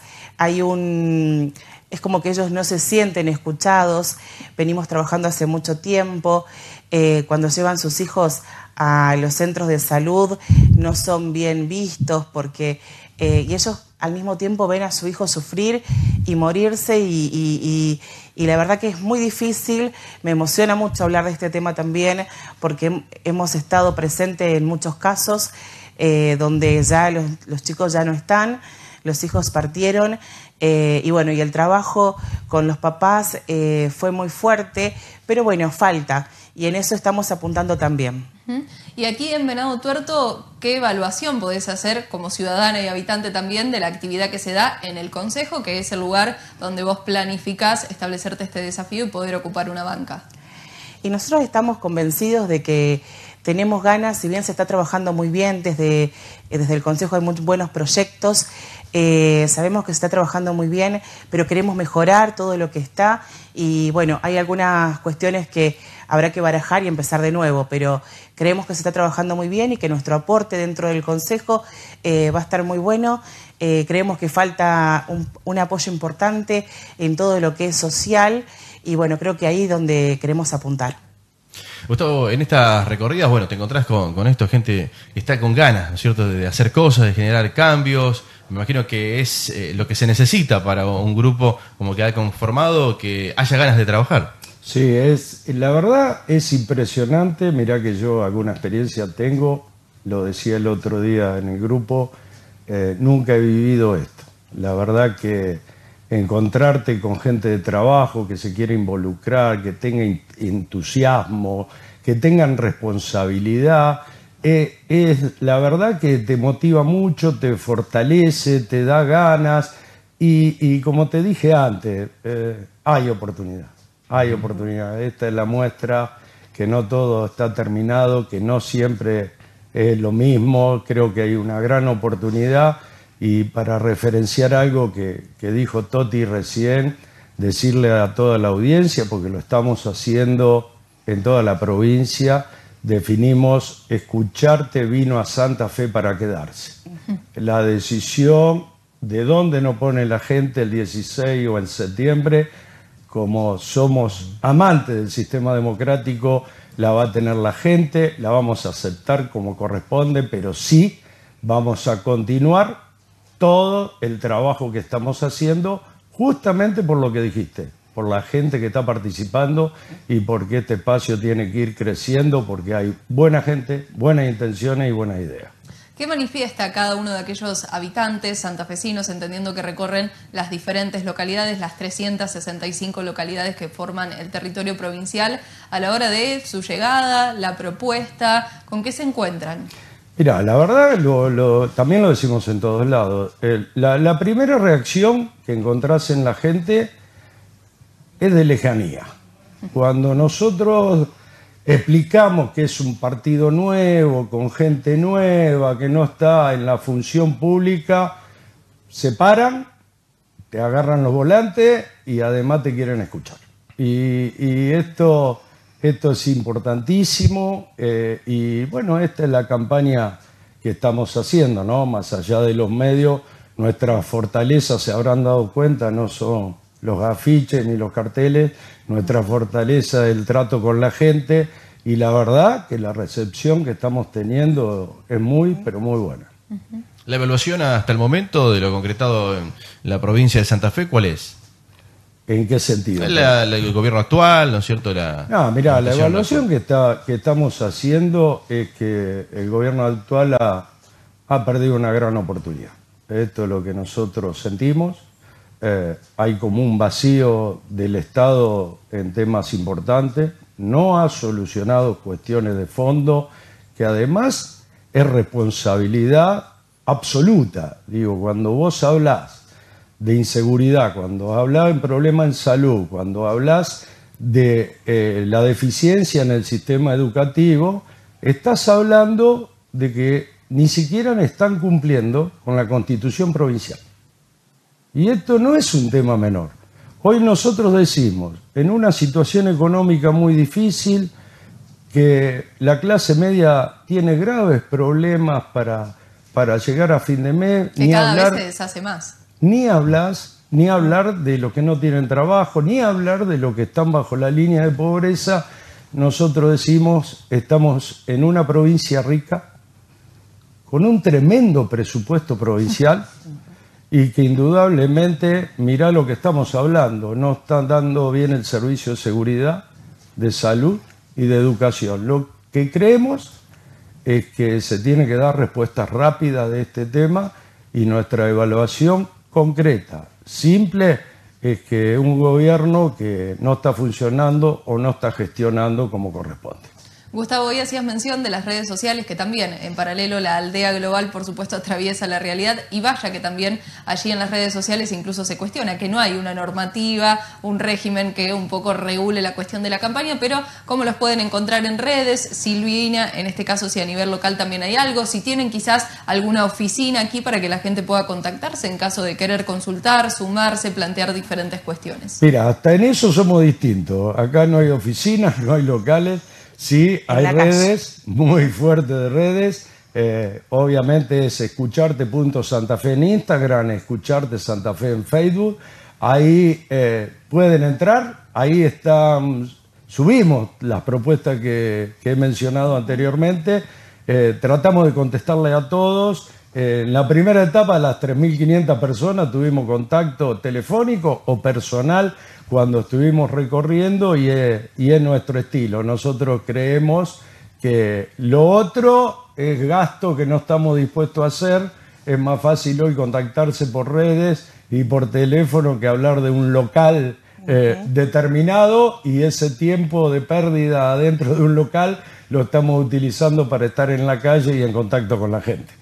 Es como que ellos no se sienten escuchados. Venimos trabajando hace mucho tiempo. Cuando llevan sus hijos a los centros de salud no son bien vistos porque y ellos al mismo tiempo ven a su hijo sufrir y morirse y la verdad que es muy difícil. Me emociona mucho hablar de este tema también porque hemos estado presentes en muchos casos donde ya los chicos ya no están, los hijos partieron y bueno, y el trabajo con los papás fue muy fuerte, pero bueno, falta y en eso estamos apuntando también. Y aquí en Venado Tuerto, ¿qué evaluación podés hacer como ciudadana y habitante también de la actividad que se da en el Consejo, que es el lugar donde vos planificás establecerte este desafío y poder ocupar una banca? Y nosotros estamos convencidos de que tenemos ganas, si bien se está trabajando muy bien desde el Consejo, hay muy buenos proyectos, sabemos que se está trabajando muy bien, pero queremos mejorar todo lo que está y bueno, hay algunas cuestiones que habrá que barajar y empezar de nuevo, pero creemos que se está trabajando muy bien y que nuestro aporte dentro del Consejo va a estar muy bueno. Creemos que falta un apoyo importante en todo lo que es social y bueno, creo que ahí es donde queremos apuntar. Gustavo, en estas recorridas, bueno, te encontrás con esto, gente que está con ganas, ¿no es cierto?, de hacer cosas, de generar cambios. Me imagino que es lo que se necesita para un grupo como que ha conformado, que haya ganas de trabajar. Sí, la verdad es impresionante. Mirá que yo alguna experiencia tengo, lo decía el otro día en el grupo, nunca he vivido esto. La verdad que encontrarte con gente de trabajo que se quiere involucrar, que tenga entusiasmo, que tengan responsabilidad, es la verdad que te motiva mucho, te fortalece, te da ganas y como te dije antes, hay oportunidad. Hay oportunidad. Esta es la muestra que no todo está terminado, que no siempre es lo mismo. Creo que hay una gran oportunidad y para referenciar algo que dijo Toti recién, decirle a toda la audiencia, porque lo estamos haciendo en toda la provincia, definimos escucharte vino a Santa Fe para quedarse. la decisión de dónde nos pone la gente el 16 o en septiembre, como somos amantes del sistema democrático, la va a tener la gente, la vamos a aceptar como corresponde, pero sí vamos a continuar todo el trabajo que estamos haciendo, justamente por lo que dijiste, por la gente que está participando y porque este espacio tiene que ir creciendo, porque hay buena gente, buenas intenciones y buenas ideas. ¿Qué manifiesta cada uno de aquellos habitantes santafesinos, entendiendo que recorren las diferentes localidades, las 365 localidades que forman el territorio provincial, a la hora de su llegada, la propuesta? ¿Con qué se encuentran? Mira, la verdad, también lo decimos en todos lados, la primera reacción que encontrás en la gente es de lejanía. Cuando nosotros explicamos que es un partido nuevo, con gente nueva, que no está en la función pública, se paran, te agarran los volantes y además te quieren escuchar. Y esto es importantísimo y bueno, esta es la campaña que estamos haciendo, ¿no? Más allá de los medios, nuestras fortalezas, se habrán dado cuenta, no son los afiches ni los carteles, nuestra fortaleza es el trato con la gente y la verdad que la recepción que estamos teniendo es muy, pero muy buena. La evaluación hasta el momento de lo concretado en la provincia de Santa Fe, ¿cuál es? ¿En qué sentido? El gobierno actual, ¿no es cierto? Mira, la evaluación que estamos haciendo es que el gobierno actual ha perdido una gran oportunidad. Esto es lo que nosotros sentimos. Hay como un vacío del Estado en temas importantes, no ha solucionado cuestiones de fondo, que además es responsabilidad absoluta. Digo, cuando vos hablás de inseguridad, cuando hablás de problemas en salud, cuando hablás de la deficiencia en el sistema educativo, estás hablando de que ni siquiera están cumpliendo con la Constitución provincial. Y esto no es un tema menor. Hoy nosotros decimos, en una situación económica muy difícil, que la clase media tiene graves problemas para llegar a fin de mes. Que cada vez se deshace más. Ni hablar de los que no tienen trabajo, ni hablar de los que están bajo la línea de pobreza. Nosotros decimos, estamos en una provincia rica, con un tremendo presupuesto provincial, y que indudablemente, mirá lo que estamos hablando, no están dando bien el servicio de seguridad, de salud y de educación. Lo que creemos es que se tiene que dar respuestas rápidas de este tema y nuestra evaluación concreta, simple, es que un gobierno que no está funcionando o no está gestionando como corresponde. Gustavo, hoy hacías mención de las redes sociales, que también, en paralelo, la aldea global, por supuesto, atraviesa la realidad, y vaya que también allí en las redes sociales incluso se cuestiona que no hay una normativa, un régimen que un poco regule la cuestión de la campaña, pero ¿cómo los pueden encontrar en redes? Silvina, en este caso, si a nivel local también hay algo, si tienen quizás alguna oficina aquí para que la gente pueda contactarse en caso de querer consultar, sumarse, plantear diferentes cuestiones. Mira, hasta en eso somos distintos. Acá no hay oficinas, no hay locales. Sí, hay redes, muy fuertes de redes. Obviamente es escucharte.santafe en Instagram, escucharte Santa Fe en Facebook. Ahí pueden entrar, ahí están, subimos las propuestas que he mencionado anteriormente. Tratamos de contestarle a todos. En la primera etapa, las 3.500 personas tuvimos contacto telefónico o personal cuando estuvimos recorriendo y es nuestro estilo. Nosotros creemos que lo otro es gasto que no estamos dispuestos a hacer. Es más fácil hoy contactarse por redes y por teléfono que hablar de un local determinado, y ese tiempo de pérdida dentro de un local lo estamos utilizando para estar en la calle y en contacto con la gente.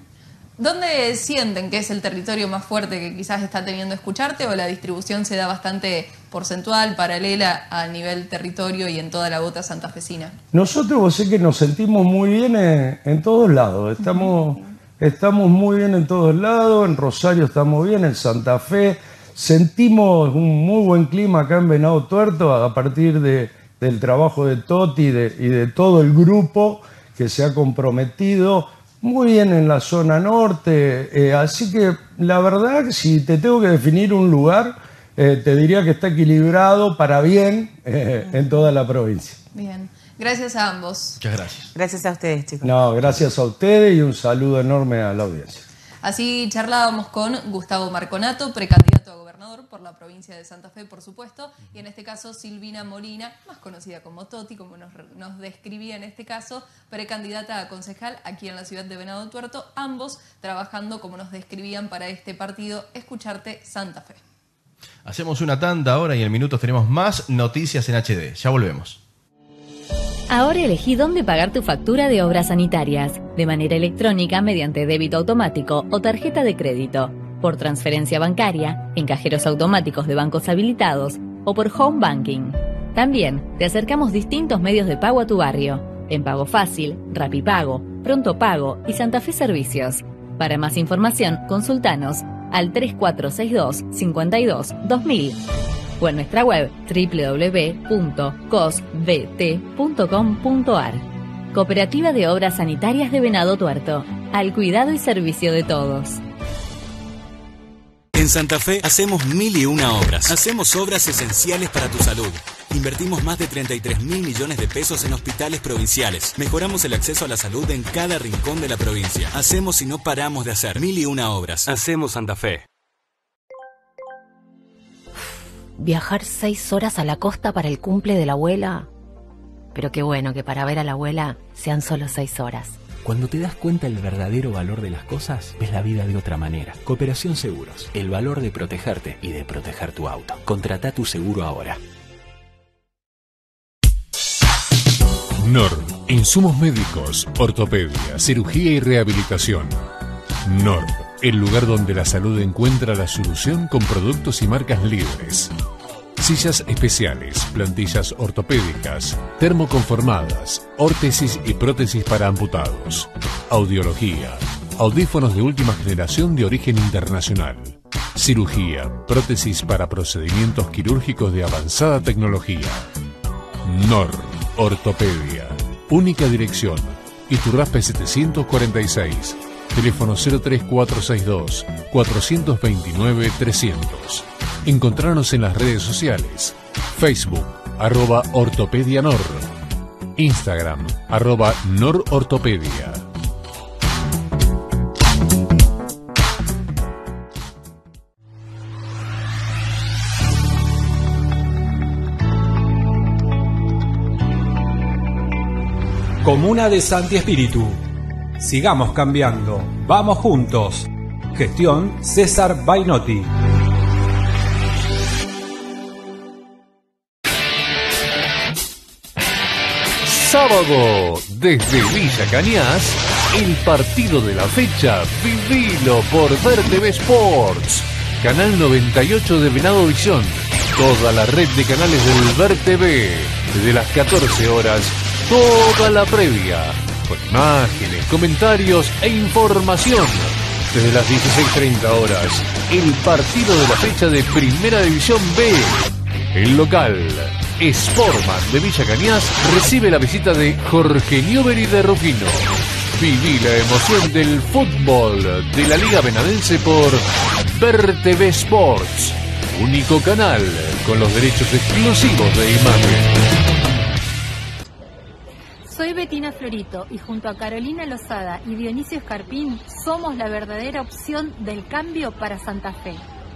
¿Dónde sienten que es el territorio más fuerte que quizás está teniendo Escucharte, o la distribución se da bastante porcentual, paralela a nivel territorio y en toda la bota santafesina? Nosotros, vos sé que nos sentimos muy bien en todos lados. Estamos muy bien en todos lados. En Rosario estamos bien, en Santa Fe. Sentimos un muy buen clima acá en Venado Tuerto a partir del trabajo de Toti y de todo el grupo que se ha comprometido muy bien en la zona norte, así que la verdad, si te tengo que definir un lugar, te diría que está equilibrado para bien en toda la provincia. Bien, gracias a ambos. Muchas gracias. Gracias a ustedes, chicos. No, gracias a ustedes y un saludo enorme a la audiencia. Así charlábamos con Gustavo Marconato, precandidato a gobernador por la provincia de Santa Fe, por supuesto, y en este caso Silvina Molina, más conocida como Toti, como nos describía en este caso, precandidata a concejal aquí en la ciudad de Venado Tuerto, ambos trabajando como nos describían para este partido Escucharte Santa Fe. Hacemos una tanda ahora y en minutos tenemos más noticias en HD. Ya volvemos. Ahora elegí dónde pagar tu factura de obras sanitarias, de manera electrónica mediante débito automático o tarjeta de crédito, por transferencia bancaria, en cajeros automáticos de bancos habilitados o por home banking. También te acercamos distintos medios de pago a tu barrio, en Pago Fácil, Rapipago, Pronto Pago y Santa Fe Servicios. Para más información, consultanos al 3462 52 2000. O en nuestra web www.cosbt.com.ar. Cooperativa de Obras Sanitarias de Venado Tuerto, al cuidado y servicio de todos. En Santa Fe hacemos 1001 obras. Hacemos obras esenciales para tu salud. Invertimos más de 33.000 millones de pesos en hospitales provinciales. Mejoramos el acceso a la salud en cada rincón de la provincia. Hacemos y no paramos de hacer 1001 obras. Hacemos Santa Fe. Viajar 6 horas a la costa para el cumple de la abuela. Pero qué bueno que para ver a la abuela sean solo 6 horas. Cuando te das cuenta del verdadero valor de las cosas, ves la vida de otra manera. Cooperación Seguros, el valor de protegerte y de proteger tu auto. Contrata tu seguro ahora. NOR, insumos médicos, ortopedia, cirugía y rehabilitación. NOR, el lugar donde la salud encuentra la solución con productos y marcas líderes. Sillas especiales, plantillas ortopédicas, termoconformadas, órtesis y prótesis para amputados. Audiología, audífonos de última generación de origen internacional. Cirugía, prótesis para procedimientos quirúrgicos de avanzada tecnología. NOR, ortopedia. Única dirección, Iturraspe 746. Teléfono 03462 429 300. Encontrarnos en las redes sociales. Facebook, @ortopedianor. Instagram, @norortopedia. Comuna de Santi Espíritu. Sigamos cambiando. Vamos juntos. Gestión César Bainotti. Sábado, desde Villa Cañas, el partido de la fecha, vivilo por Ver TV Sports. Canal 98 de Venado Visión. Toda la red de canales del Ver TV. Desde las 14 horas, toda la previa. Con imágenes, comentarios e información. Desde las 16:30 horas, el partido de la fecha de Primera División B. El local, Sportman de Villa Cañas, recibe la visita de Jorge Newbery de Rufino. Viví la emoción del fútbol de la Liga Venadense por Ver TV Sports. Único canal con los derechos exclusivos de imagen. Soy Betina Florito y junto a Carolina Lozada y Dionisio Escarpín somos la verdadera opción del cambio para Santa Fe.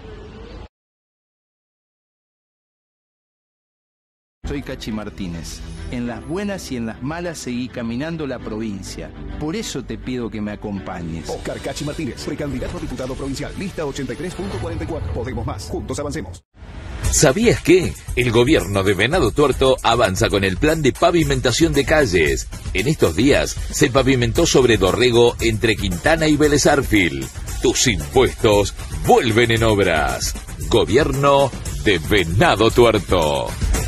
Soy Cachi Martínez. En las buenas y en las malas seguí caminando la provincia. Por eso te pido que me acompañes. Oscar Cachi Martínez, precandidato a diputado provincial, lista 83.44. Podemos más. Juntos avancemos. ¿Sabías que? El gobierno de Venado Tuerto avanza con el plan de pavimentación de calles. En estos días se pavimentó sobre Dorrego entre Quintana y Vélez Arfiel. Tus impuestos vuelven en obras. Gobierno de Venado Tuerto.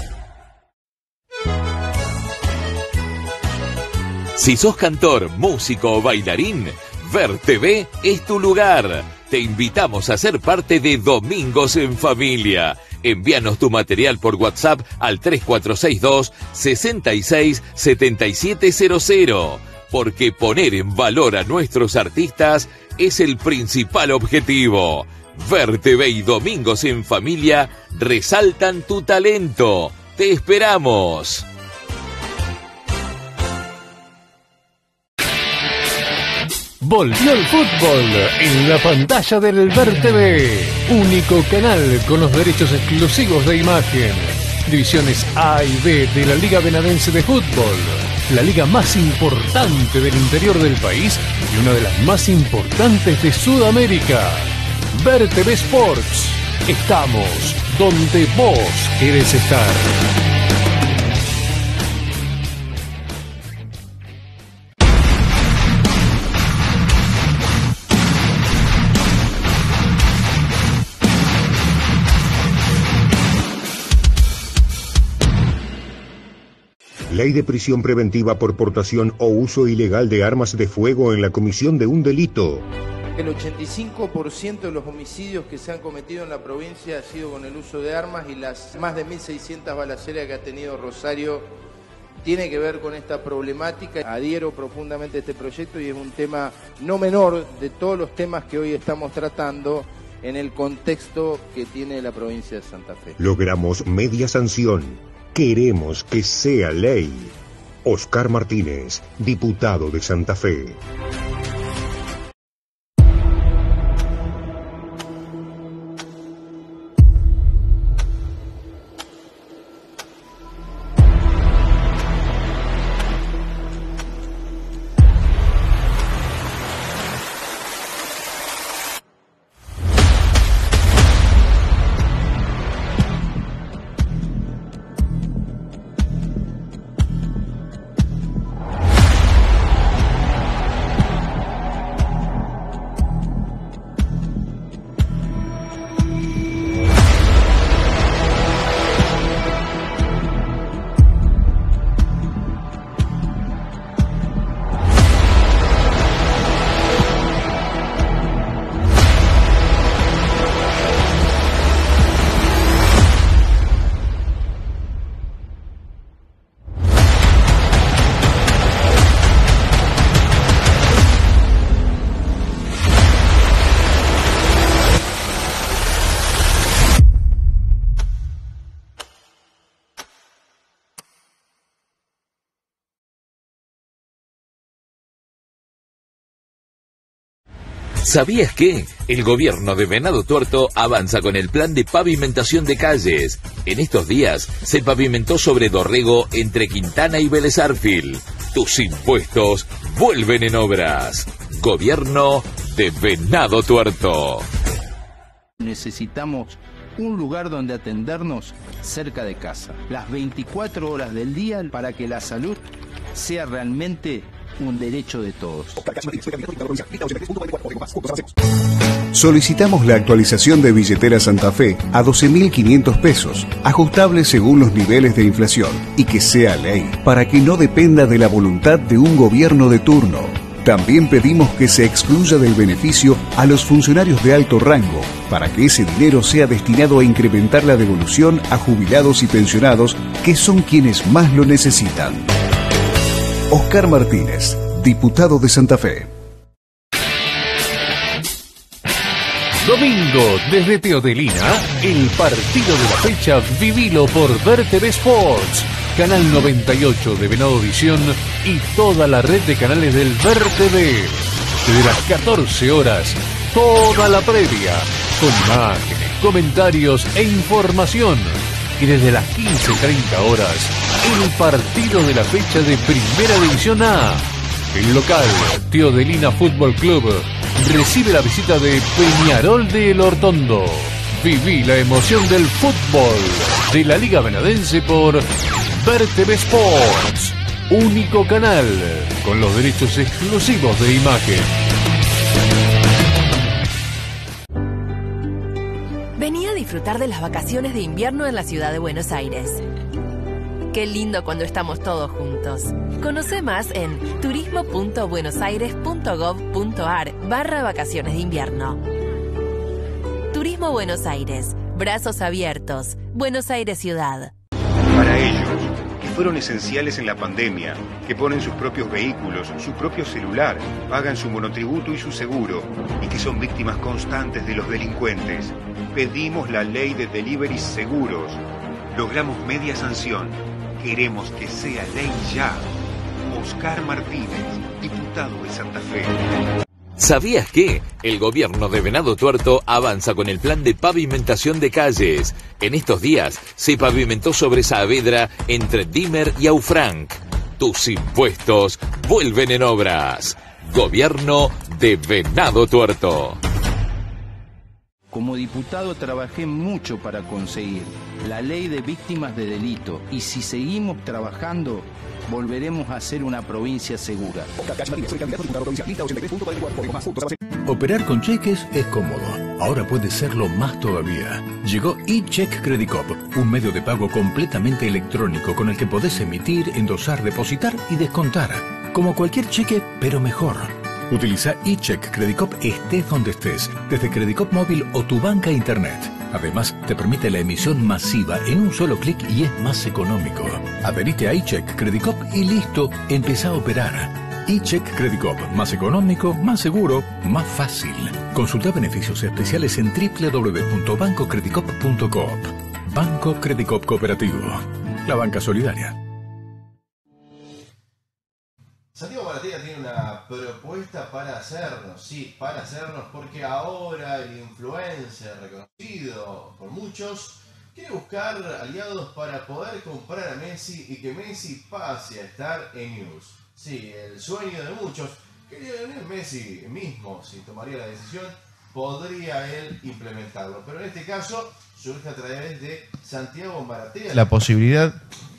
Si sos cantor, músico o bailarín, Ver TV es tu lugar. Te invitamos a ser parte de Domingos en Familia. Envíanos tu material por WhatsApp al 3462 66 7700. porque poner en valor a nuestros artistas es el principal objetivo. Ver TV y Domingos en Familia resaltan tu talento. ¡Te esperamos! Volvió el fútbol en la pantalla del Ver TV. Único canal con los derechos exclusivos de imagen. Divisiones A y B de la Liga Venadense de Fútbol. La liga más importante del interior del país y una de las más importantes de Sudamérica. Ver TV Sports. Estamos donde vos querés estar. Ley de prisión preventiva por portación o uso ilegal de armas de fuego en la comisión de un delito. El 85% de los homicidios que se han cometido en la provincia ha sido con el uso de armas y las más de 1.600 balaceras que ha tenido Rosario tiene que ver con esta problemática. Adhiero profundamente a este proyecto y es un tema no menor de todos los temas que hoy estamos tratando en el contexto que tiene la provincia de Santa Fe. Logramos media sanción. Queremos que sea ley. Oscar Martínez, diputado de Santa Fe. ¿Sabías que? El gobierno de Venado Tuerto avanza con el plan de pavimentación de calles. En estos días se pavimentó sobre Dorrego entre Quintana y Vélez Arfiel. Tus impuestos vuelven en obras. Gobierno de Venado Tuerto. Necesitamos un lugar donde atendernos cerca de casa, las 24 horas del día, para que la salud sea realmente un derecho de todos. Solicitamos la actualización de billetera Santa Fe a 12.500 pesos, ajustable según los niveles de inflación, y que sea ley, para que no dependa de la voluntad de un gobierno de turno. También pedimos que se excluya del beneficio a los funcionarios de alto rango, para que ese dinero sea destinado a incrementar la devolución a jubilados y pensionados, que son quienes más lo necesitan. Oscar Martínez, diputado de Santa Fe. Domingo, desde Teodelina, el partido de la fecha vivilo por Ver TV Sports, Canal 98 de Venado Visión y toda la red de canales del Ver TV. Desde las 14 horas, toda la previa, con imágenes, comentarios e información. Y desde las 15:30 horas, el partido de la fecha de Primera División A. El local, Teodelina Fútbol Club, recibe la visita de Peñarol de El Hortondo. Viví la emoción del fútbol de la Liga Venadense por Ver TV Sports. Único canal con los derechos exclusivos de imagen. Vení a disfrutar de las vacaciones de invierno en la ciudad de Buenos Aires. Qué lindo cuando estamos todos juntos. Conoce más en turismo.buenosaires.gov.ar/vacaciones de invierno. Turismo Buenos Aires. Brazos abiertos. Buenos Aires Ciudad. Para ellos, fueron esenciales en la pandemia, que ponen sus propios vehículos, su propio celular, pagan su monotributo y su seguro, y que son víctimas constantes de los delincuentes. Pedimos la ley de deliveries seguros. Logramos media sanción. Queremos que sea ley ya. Oscar Martínez, diputado de Santa Fe. ¿Sabías que el gobierno de Venado Tuerto avanza con el plan de pavimentación de calles? En estos días se pavimentó sobre Saavedra entre Dimer y Aufranc. Tus impuestos vuelven en obras. Gobierno de Venado Tuerto. Como diputado trabajé mucho para conseguir la ley de víctimas de delito y si seguimos trabajando, volveremos a ser una provincia segura. Operar con cheques es cómodo. Ahora puede serlo más todavía. Llegó eCheck Credit Cop, un medio de pago completamente electrónico con el que podés emitir, endosar, depositar y descontar. Como cualquier cheque, pero mejor. Utiliza eCheck Credit Cop estés donde estés, desde Credit Cop móvil o tu banca internet. Además, te permite la emisión masiva en un solo clic y es más económico. Adherite a eCheck Credit Cop y listo, empezá a operar. eCheck Credit Cop, más económico, más seguro, más fácil. Consulta beneficios especiales en www.bancocreditcop.coop. Banco Credit Cop Cooperativo, la banca solidaria. Santiago Maratea tiene una propuesta para hacernos, sí, para hacernos, porque ahora el influencer reconocido por muchos quiere buscar aliados para poder comprar a Messi y que Messi pase a estar en News. Sí, el sueño de muchos, que Lionel Messi mismo, si tomaría la decisión, podría él implementarlo. Pero en este caso surge a través de Santiago Maratea la posibilidad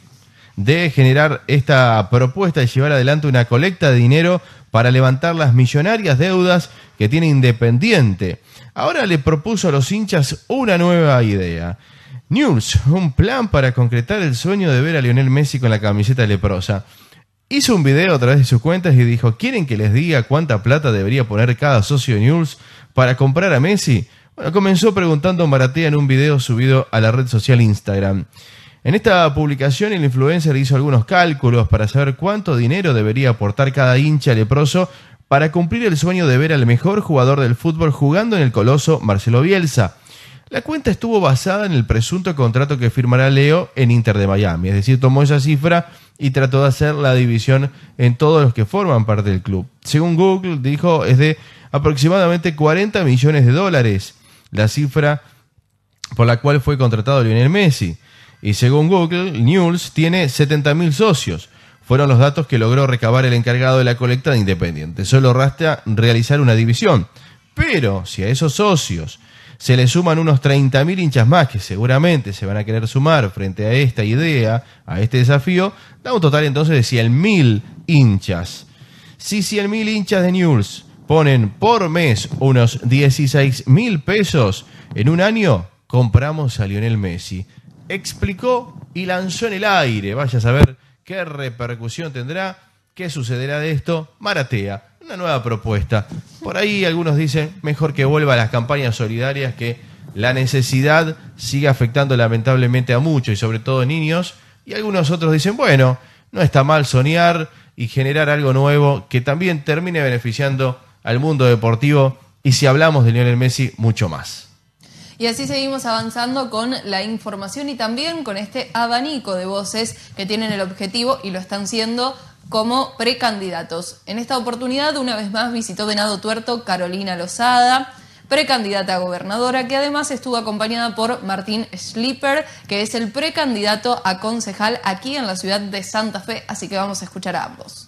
de generar esta propuesta y llevar adelante una colecta de dinero para levantar las millonarias deudas que tiene Independiente. Ahora le propuso a los hinchas una nueva idea. News, un plan para concretar el sueño de ver a Lionel Messi con la camiseta leprosa. Hizo un video a través de sus cuentas y dijo, ¿quieren que les diga cuánta plata debería poner cada socio de News para comprar a Messi? Bueno, comenzó preguntando Maratea en un video subido a la red social Instagram. En esta publicación el influencer hizo algunos cálculos para saber cuánto dinero debería aportar cada hincha leproso para cumplir el sueño de ver al mejor jugador del fútbol jugando en el Coloso, Marcelo Bielsa. La cuenta estuvo basada en el presunto contrato que firmará Leo en Inter de Miami, es decir, tomó esa cifra y trató de hacer la división en todos los que forman parte del club. Según Google, dijo, es de aproximadamente $40 millones, la cifra por la cual fue contratado Lionel Messi. Y según Google, News tiene 70.000 socios. Fueron los datos que logró recabar el encargado de la colecta de Independiente. Solo resta realizar una división. Pero si a esos socios se le suman unos 30.000 hinchas más que seguramente se van a querer sumar frente a esta idea, a este desafío, da un total entonces de 100.000 hinchas. Si 100.000 hinchas de News ponen por mes unos 16.000 pesos, en un año compramos a Lionel Messi. Explicó y lanzó en el aire. Vaya a saber qué repercusión tendrá, qué sucederá de esto. Maratea, una nueva propuesta. Por ahí algunos dicen, mejor que vuelva a las campañas solidarias, que la necesidad sigue afectando lamentablemente a muchos y sobre todo niños. Y algunos otros dicen, bueno, no está mal soñar y generar algo nuevo que también termine beneficiando al mundo deportivo y, si hablamos de Lionel Messi, mucho más. Y así seguimos avanzando con la información y también con este abanico de voces que tienen el objetivo y lo están siendo como precandidatos. En esta oportunidad, una vez más, visitó Venado Tuerto Carolina Lozada, precandidata a gobernadora, que además estuvo acompañada por Martín Schlieper, que es el precandidato a concejal aquí en la ciudad de Santa Fe. Así que vamos a escuchar a ambos.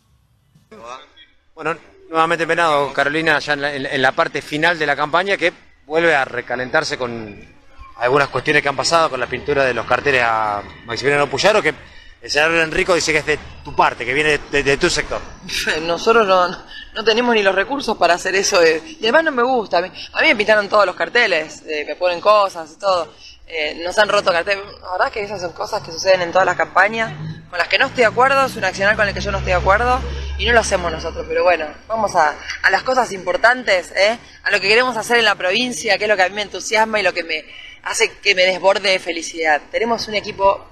Bueno, nuevamente Venado, Carolina, ya en la parte final de la campaña, que vuelve a recalentarse con algunas cuestiones que han pasado con la pintura de los carteles a Maximiliano Puyaro, que el senador Enrico dice que es de tu parte, que viene de tu sector. Nosotros no tenemos ni los recursos para hacer eso. Y además no me gusta. A mí me pintaron todos los carteles, me ponen cosas y todo. Nos han roto carteles. La verdad es que esas son cosas que suceden en todas las campañas, con las que no estoy de acuerdo, es un accionar con el que yo no estoy de acuerdo y no lo hacemos nosotros. Pero bueno, vamos a las cosas importantes, a lo que queremos hacer en la provincia, que es lo que a mí me entusiasma y lo que me hace que me desborde de felicidad. Tenemos un equipo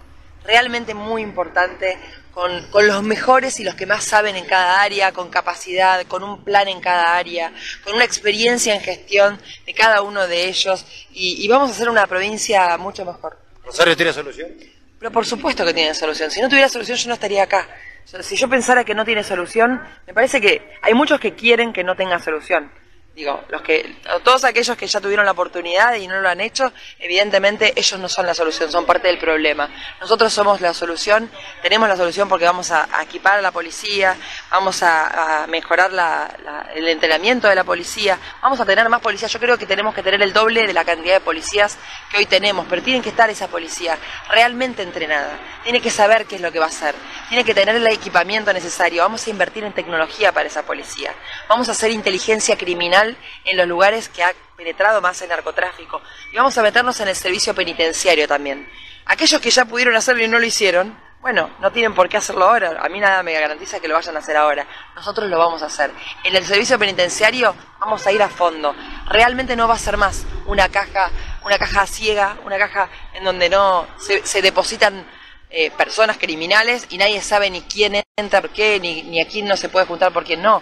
realmente muy importante, con los mejores y los que más saben en cada área, con capacidad, con un plan en cada área, con una experiencia en gestión de cada uno de ellos, y vamos a hacer una provincia mucho mejor. ¿Rosario tiene solución? Pero por supuesto que tiene solución. Si no tuviera solución yo no estaría acá. Si yo pensara que no tiene solución, me parece que hay muchos que quieren que no tenga solución. Digo, todos aquellos que ya tuvieron la oportunidad y no lo han hecho, evidentemente ellos no son la solución, son parte del problema. Nosotros somos la solución, tenemos la solución porque vamos a equipar a la policía, vamos a mejorar el entrenamiento de la policía, vamos a tener más policías. Yo creo que tenemos que tener el doble de la cantidad de policías que hoy tenemos, pero tienen que estar esa policía realmente entrenada, tiene que saber qué es lo que va a hacer, tiene que tener el equipamiento necesario, vamos a invertir en tecnología para esa policía, vamos a hacer inteligencia criminal en los lugares que ha penetrado más el narcotráfico, y vamos a meternos en el servicio penitenciario también. Aquellos que ya pudieron hacerlo y no lo hicieron, bueno, no tienen por qué hacerlo ahora. A mí nada me garantiza que lo vayan a hacer ahora. Nosotros lo vamos a hacer. En el servicio penitenciario vamos a ir a fondo. Realmente no va a ser más una caja ciega, una caja en donde no se depositan personas criminales y nadie sabe ni quién entra por qué, ni a quién no se puede juntar por quién no.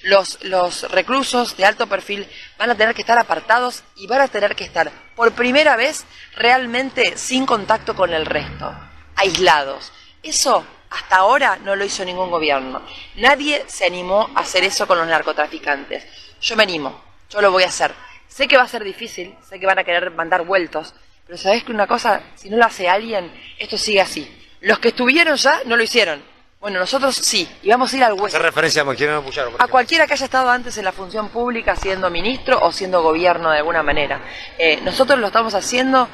Los reclusos de alto perfil van a tener que estar apartados y van a tener que estar por primera vez realmente sin contacto con el resto, aislados. Eso hasta ahora no lo hizo ningún gobierno. Nadie se animó a hacer eso con los narcotraficantes. Yo me animo, yo lo voy a hacer. Sé que va a ser difícil, sé que van a querer mandar vueltos, pero ¿sabés que una cosa? Si no lo hace alguien, esto sigue así. Los que estuvieron ya no lo hicieron. Bueno, nosotros sí, y vamos a ir al hueso. ¿Qué referencia a Maximiliano Puyaro? A cualquiera que haya estado antes en la función pública siendo ministro o siendo gobierno de alguna manera. Nosotros lo estamos haciendo,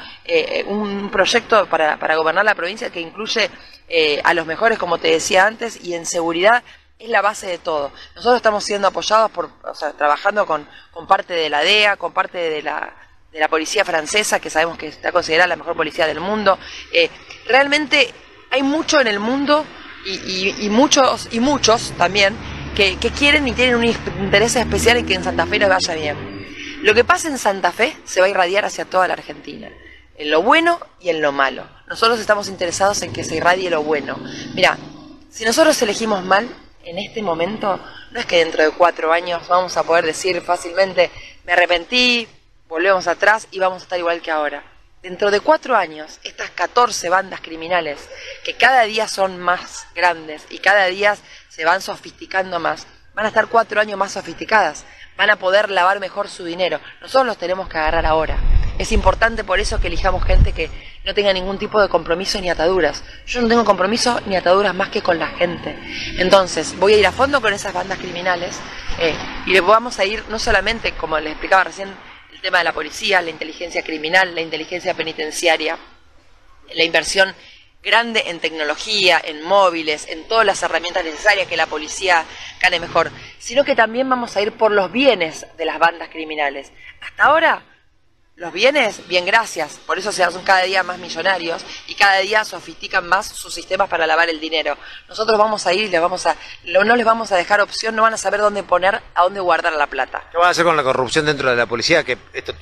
un proyecto para gobernar la provincia que incluye a los mejores, como te decía antes, y en seguridad es la base de todo. Nosotros estamos siendo apoyados trabajando con parte de la DEA, con parte de la policía francesa, que sabemos que está considerada la mejor policía del mundo. Realmente hay mucho en el mundo y muchos también que quieren y tienen un interés especial en que en Santa Fe nos vaya bien. Lo que pasa en Santa Fe se va a irradiar hacia toda la Argentina, en lo bueno y en lo malo. Nosotros estamos interesados en que se irradie lo bueno. Mirá, si nosotros elegimos mal en este momento, no es que dentro de 4 años vamos a poder decir fácilmente, me arrepentí, volvemos atrás y vamos a estar igual que ahora. Dentro de 4 años, estas 14 bandas criminales, que cada día son más grandes y cada día se van sofisticando más, van a estar 4 años más sofisticadas, van a poder lavar mejor su dinero. Nosotros los tenemos que agarrar ahora. Es importante por eso que elijamos gente que no tenga ningún tipo de compromiso ni ataduras. Yo no tengo compromiso ni ataduras más que con la gente. Entonces, voy a ir a fondo con esas bandas criminales y le vamos a ir no solamente, como les explicaba recién, el tema de la policía, la inteligencia criminal, la inteligencia penitenciaria, la inversión grande en tecnología, en móviles, en todas las herramientas necesarias que la policía gane mejor, sino que también vamos a ir por los bienes de las bandas criminales. Hasta ahora, los bienes, bien gracias, por eso se hacen cada día más millonarios y cada día sofistican más sus sistemas para lavar el dinero. Nosotros vamos a ir y no les vamos a dejar opción, no van a saber dónde poner, a dónde guardar la plata. ¿Qué van a hacer con la corrupción dentro de la policía? Que esto...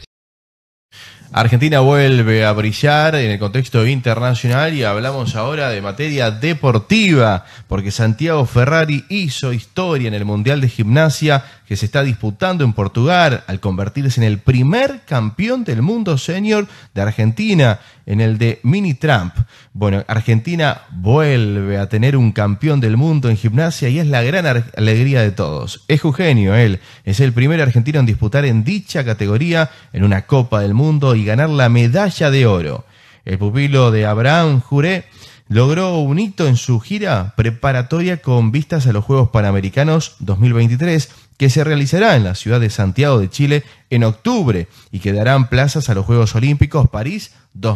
Argentina vuelve a brillar en el contexto internacional y hablamos ahora de materia deportiva, porque Santiago Ferrari hizo historia en el Mundial de Gimnasia que se está disputando en Portugal al convertirse en el primer campeón del mundo senior de Argentina en el de Mini Tramp. Bueno, Argentina vuelve a tener un campeón del mundo en gimnasia y es la gran alegría de todos. Es Eugenio, él es el primer argentino en disputar en dicha categoría en una Copa del Mundo y ganar la medalla de oro. El pupilo de Abraham Juré logró un hito en su gira preparatoria con vistas a los Juegos Panamericanos 2023 que se realizará en la ciudad de Santiago de Chile en octubre y que darán plazas a los Juegos Olímpicos París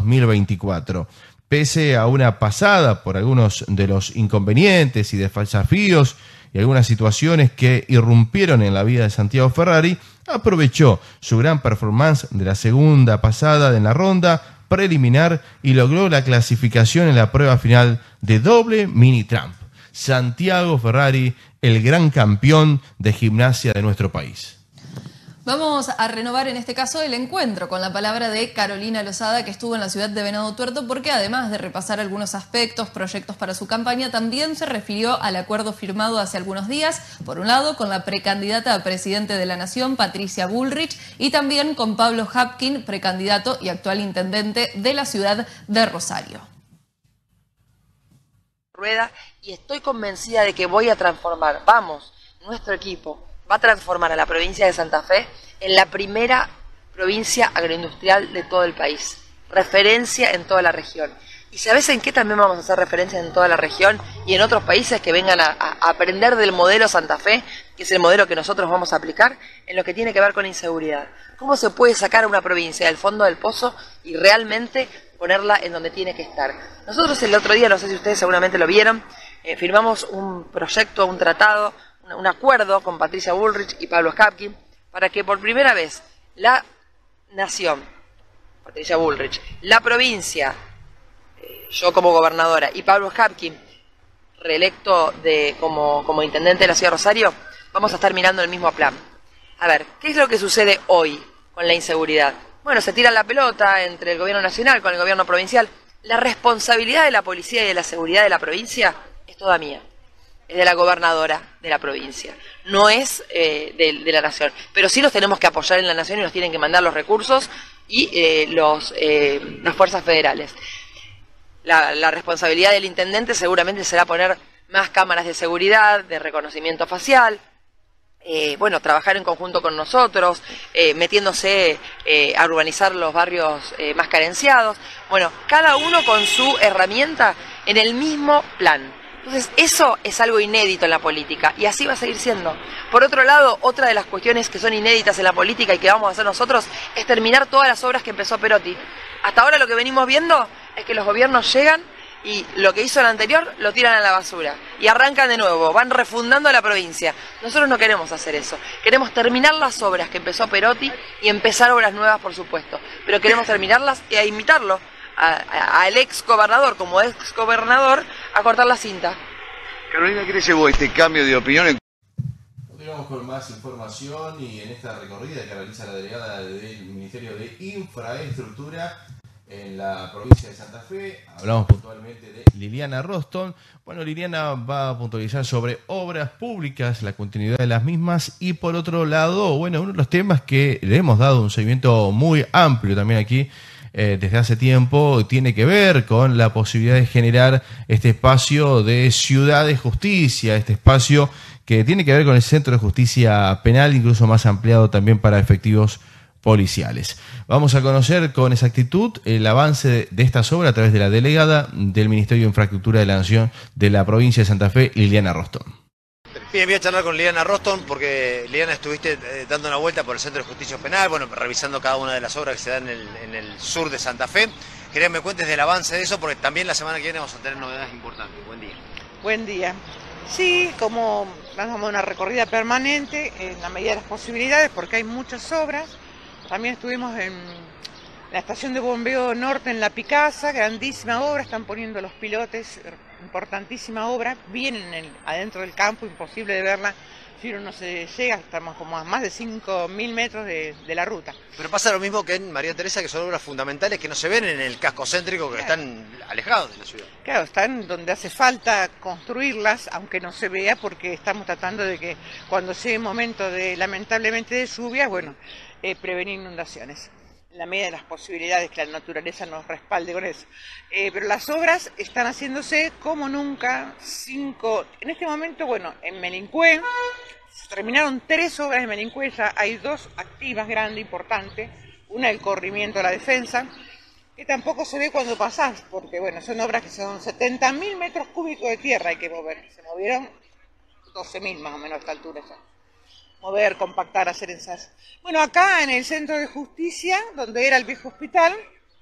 2024. Pese a una pasada por algunos de los inconvenientes y desafíos y algunas situaciones que irrumpieron en la vida de Santiago Ferrari, aprovechó su gran performance de la segunda pasada en la ronda preliminar y logró la clasificación en la prueba final de doble mini tramp. Santiago Ferrari, el gran campeón de gimnasia de nuestro país. Vamos a renovar en este caso el encuentro con la palabra de Carolina Lozada, que estuvo en la ciudad de Venado Tuerto, porque además de repasar algunos aspectos, proyectos para su campaña, también se refirió al acuerdo firmado hace algunos días, por un lado con la precandidata a presidente de la Nación, Patricia Bullrich, y también con Pablo Hapkin, precandidato y actual intendente de la ciudad de Rosario. Y estoy convencida de que voy a transformar, nuestro equipo va a transformar a la provincia de Santa Fe en la primera provincia agroindustrial de todo el país, referencia en toda la región. ¿Y sabes en qué también vamos a hacer referencia en toda la región y en otros países que vengan a aprender del modelo Santa Fe, que es el modelo que nosotros vamos a aplicar, en lo que tiene que ver con inseguridad? ¿Cómo se puede sacar a una provincia del fondo del pozo y realmente ponerla en donde tiene que estar? Nosotros el otro día, no sé si ustedes seguramente lo vieron, firmamos un proyecto, un tratado, un acuerdo con Patricia Bullrich y Pablo Hapkin para que por primera vez la nación, Patricia Bullrich, la provincia, yo como gobernadora y Pablo Hapkin, reelecto como intendente de la ciudad de Rosario, vamos a estar mirando el mismo plan. A ver, ¿qué es lo que sucede hoy con la inseguridad? Bueno, se tira la pelota entre el gobierno nacional con el gobierno provincial. La responsabilidad de la policía y de la seguridad de la provincia es toda mía. Es de la gobernadora de la provincia, no es de la nación, pero sí los tenemos que apoyar en la nación y nos tienen que mandar los recursos y las fuerzas federales. La responsabilidad del intendente seguramente será poner más cámaras de seguridad, de reconocimiento facial, trabajar en conjunto con nosotros, metiéndose a urbanizar los barrios más carenciados, cada uno con su herramienta en el mismo plan. Entonces, eso es algo inédito en la política y así va a seguir siendo. Por otro lado, otra de las cuestiones que son inéditas en la política y que vamos a hacer nosotros es terminar todas las obras que empezó Perotti. Hasta ahora lo que venimos viendo es que los gobiernos llegan y lo que hizo el anterior lo tiran a la basura y arrancan de nuevo, van refundando la provincia. Nosotros no queremos hacer eso. Queremos terminar las obras que empezó Perotti y empezar obras nuevas, por supuesto. Pero queremos terminarlas y a imitarlo al ex gobernador como ex gobernador a cortar la cinta. Carolina, ¿qué le llevó este cambio de opinión? Continuamos con más información y en esta recorrida que realiza la delegada del Ministerio de Infraestructura en la provincia de Santa Fe, hablamos puntualmente de Liliana Roston. Bueno, Liliana va a puntualizar sobre obras públicas, la continuidad de las mismas y por otro lado, uno de los temas que le hemos dado un seguimiento muy amplio también aquí desde hace tiempo, tiene que ver con la posibilidad de generar este espacio de ciudad de justicia, este espacio que tiene que ver con el Centro de Justicia Penal, incluso más ampliado también para efectivos policiales. Vamos a conocer con exactitud el avance de estas obras a través de la delegada del Ministerio de Infraestructura de la Nación de la provincia de Santa Fe, Liliana Roston. Bien, voy a charlar con Liliana Roston porque Liliana estuviste dando una vuelta por el Centro de Justicia Penal, revisando cada una de las obras que se dan en el sur de Santa Fe. Quería que me cuentes del avance de eso porque también la semana que viene vamos a tener novedades importantes. Buen día. Buen día. Sí, como vamos a una recorrida permanente en la medida de las posibilidades porque hay muchas obras. También estuvimos en la estación de bombeo norte en La Picasa, grandísima obra, están poniendo los pilotes, importantísima obra, vienen adentro del campo, imposible de verla, si uno no se llega, estamos como a más de 5.000 metros de la ruta. Pero pasa lo mismo que en María Teresa, que son obras fundamentales que no se ven en el casco céntrico, que están alejados de la ciudad. Claro, están donde hace falta construirlas, aunque no se vea, porque estamos tratando de que cuando llegue el momento lamentablemente de lluvias, prevenir inundaciones. En la medida de las posibilidades que la naturaleza nos respalde con eso. Pero las obras están haciéndose como nunca, en este momento, en Melincue, se terminaron 3 obras en Melincue, ya hay 2 activas grandes, importantes, una el corrimiento a la defensa, que tampoco se ve cuando pasás, porque son obras que son 70.000 metros cúbicos de tierra hay que mover, se movieron 12.000 más o menos a esta altura ya. Mover, compactar, hacer ensayos. Acá en el Centro de Justicia, donde era el viejo hospital,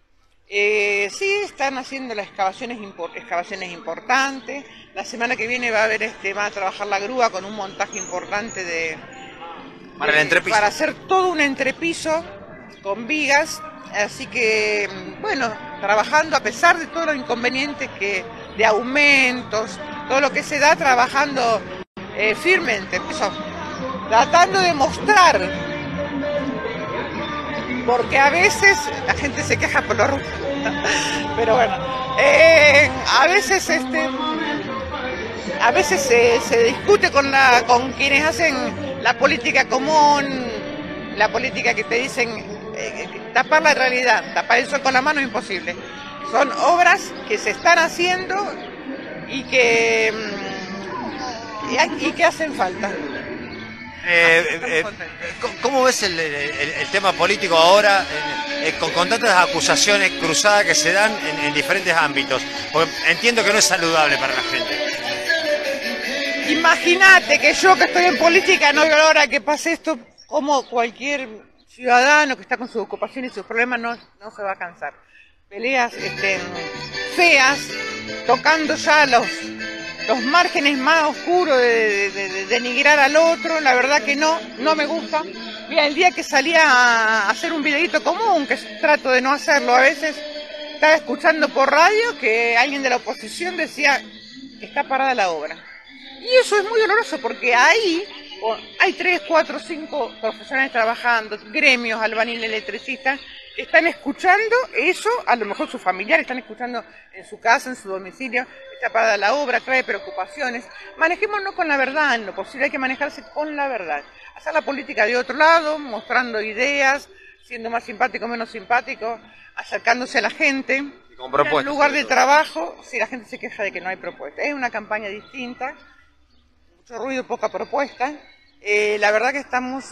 sí están haciendo las excavaciones importantes. La semana que viene va a trabajar la grúa con un montaje importante para hacer todo un entrepiso con vigas. Así que, trabajando a pesar de todos los inconvenientes de aumentos, todo lo que se da, trabajando firmemente. Tratando de mostrar porque a veces la gente se queja por los rusos, pero bueno, a veces se discute con quienes hacen la política común, la política que te dicen tapar la realidad, tapar el sol con la mano es imposible. Son obras que se están haciendo y que hacen falta. ¿Cómo ves el tema político ahora con tantas acusaciones cruzadas que se dan en diferentes ámbitos? Porque entiendo que no es saludable para la gente. Imagínate que yo, que estoy en política, no veo la hora que pase esto, como cualquier ciudadano que está con sus ocupaciones y sus problemas no se va a cansar. Peleas feas, tocando ya los márgenes más oscuros de denigrar al otro. La verdad que no me gusta. Mira, el día que salía a hacer un videíto común, que trato de no hacerlo a veces, estaba escuchando por radio que alguien de la oposición decía que está parada la obra. Y eso es muy doloroso porque ahí hay 3, 4, 5 profesionales trabajando, gremios, albañiles, electricistas, que están escuchando eso, a lo mejor sus familiares están escuchando en su casa, en su domicilio, está parada la obra, trae preocupaciones. Manejémonos con la verdad, en lo posible hay que manejarse con la verdad. Hacer la política de otro lado, mostrando ideas, siendo más simpático, menos simpático, acercándose a la gente. Con propuestas. En lugar de trabajo, si la gente se queja de que no hay propuesta. Es una campaña distinta. Mucho ruido, poca propuesta. La verdad que estamos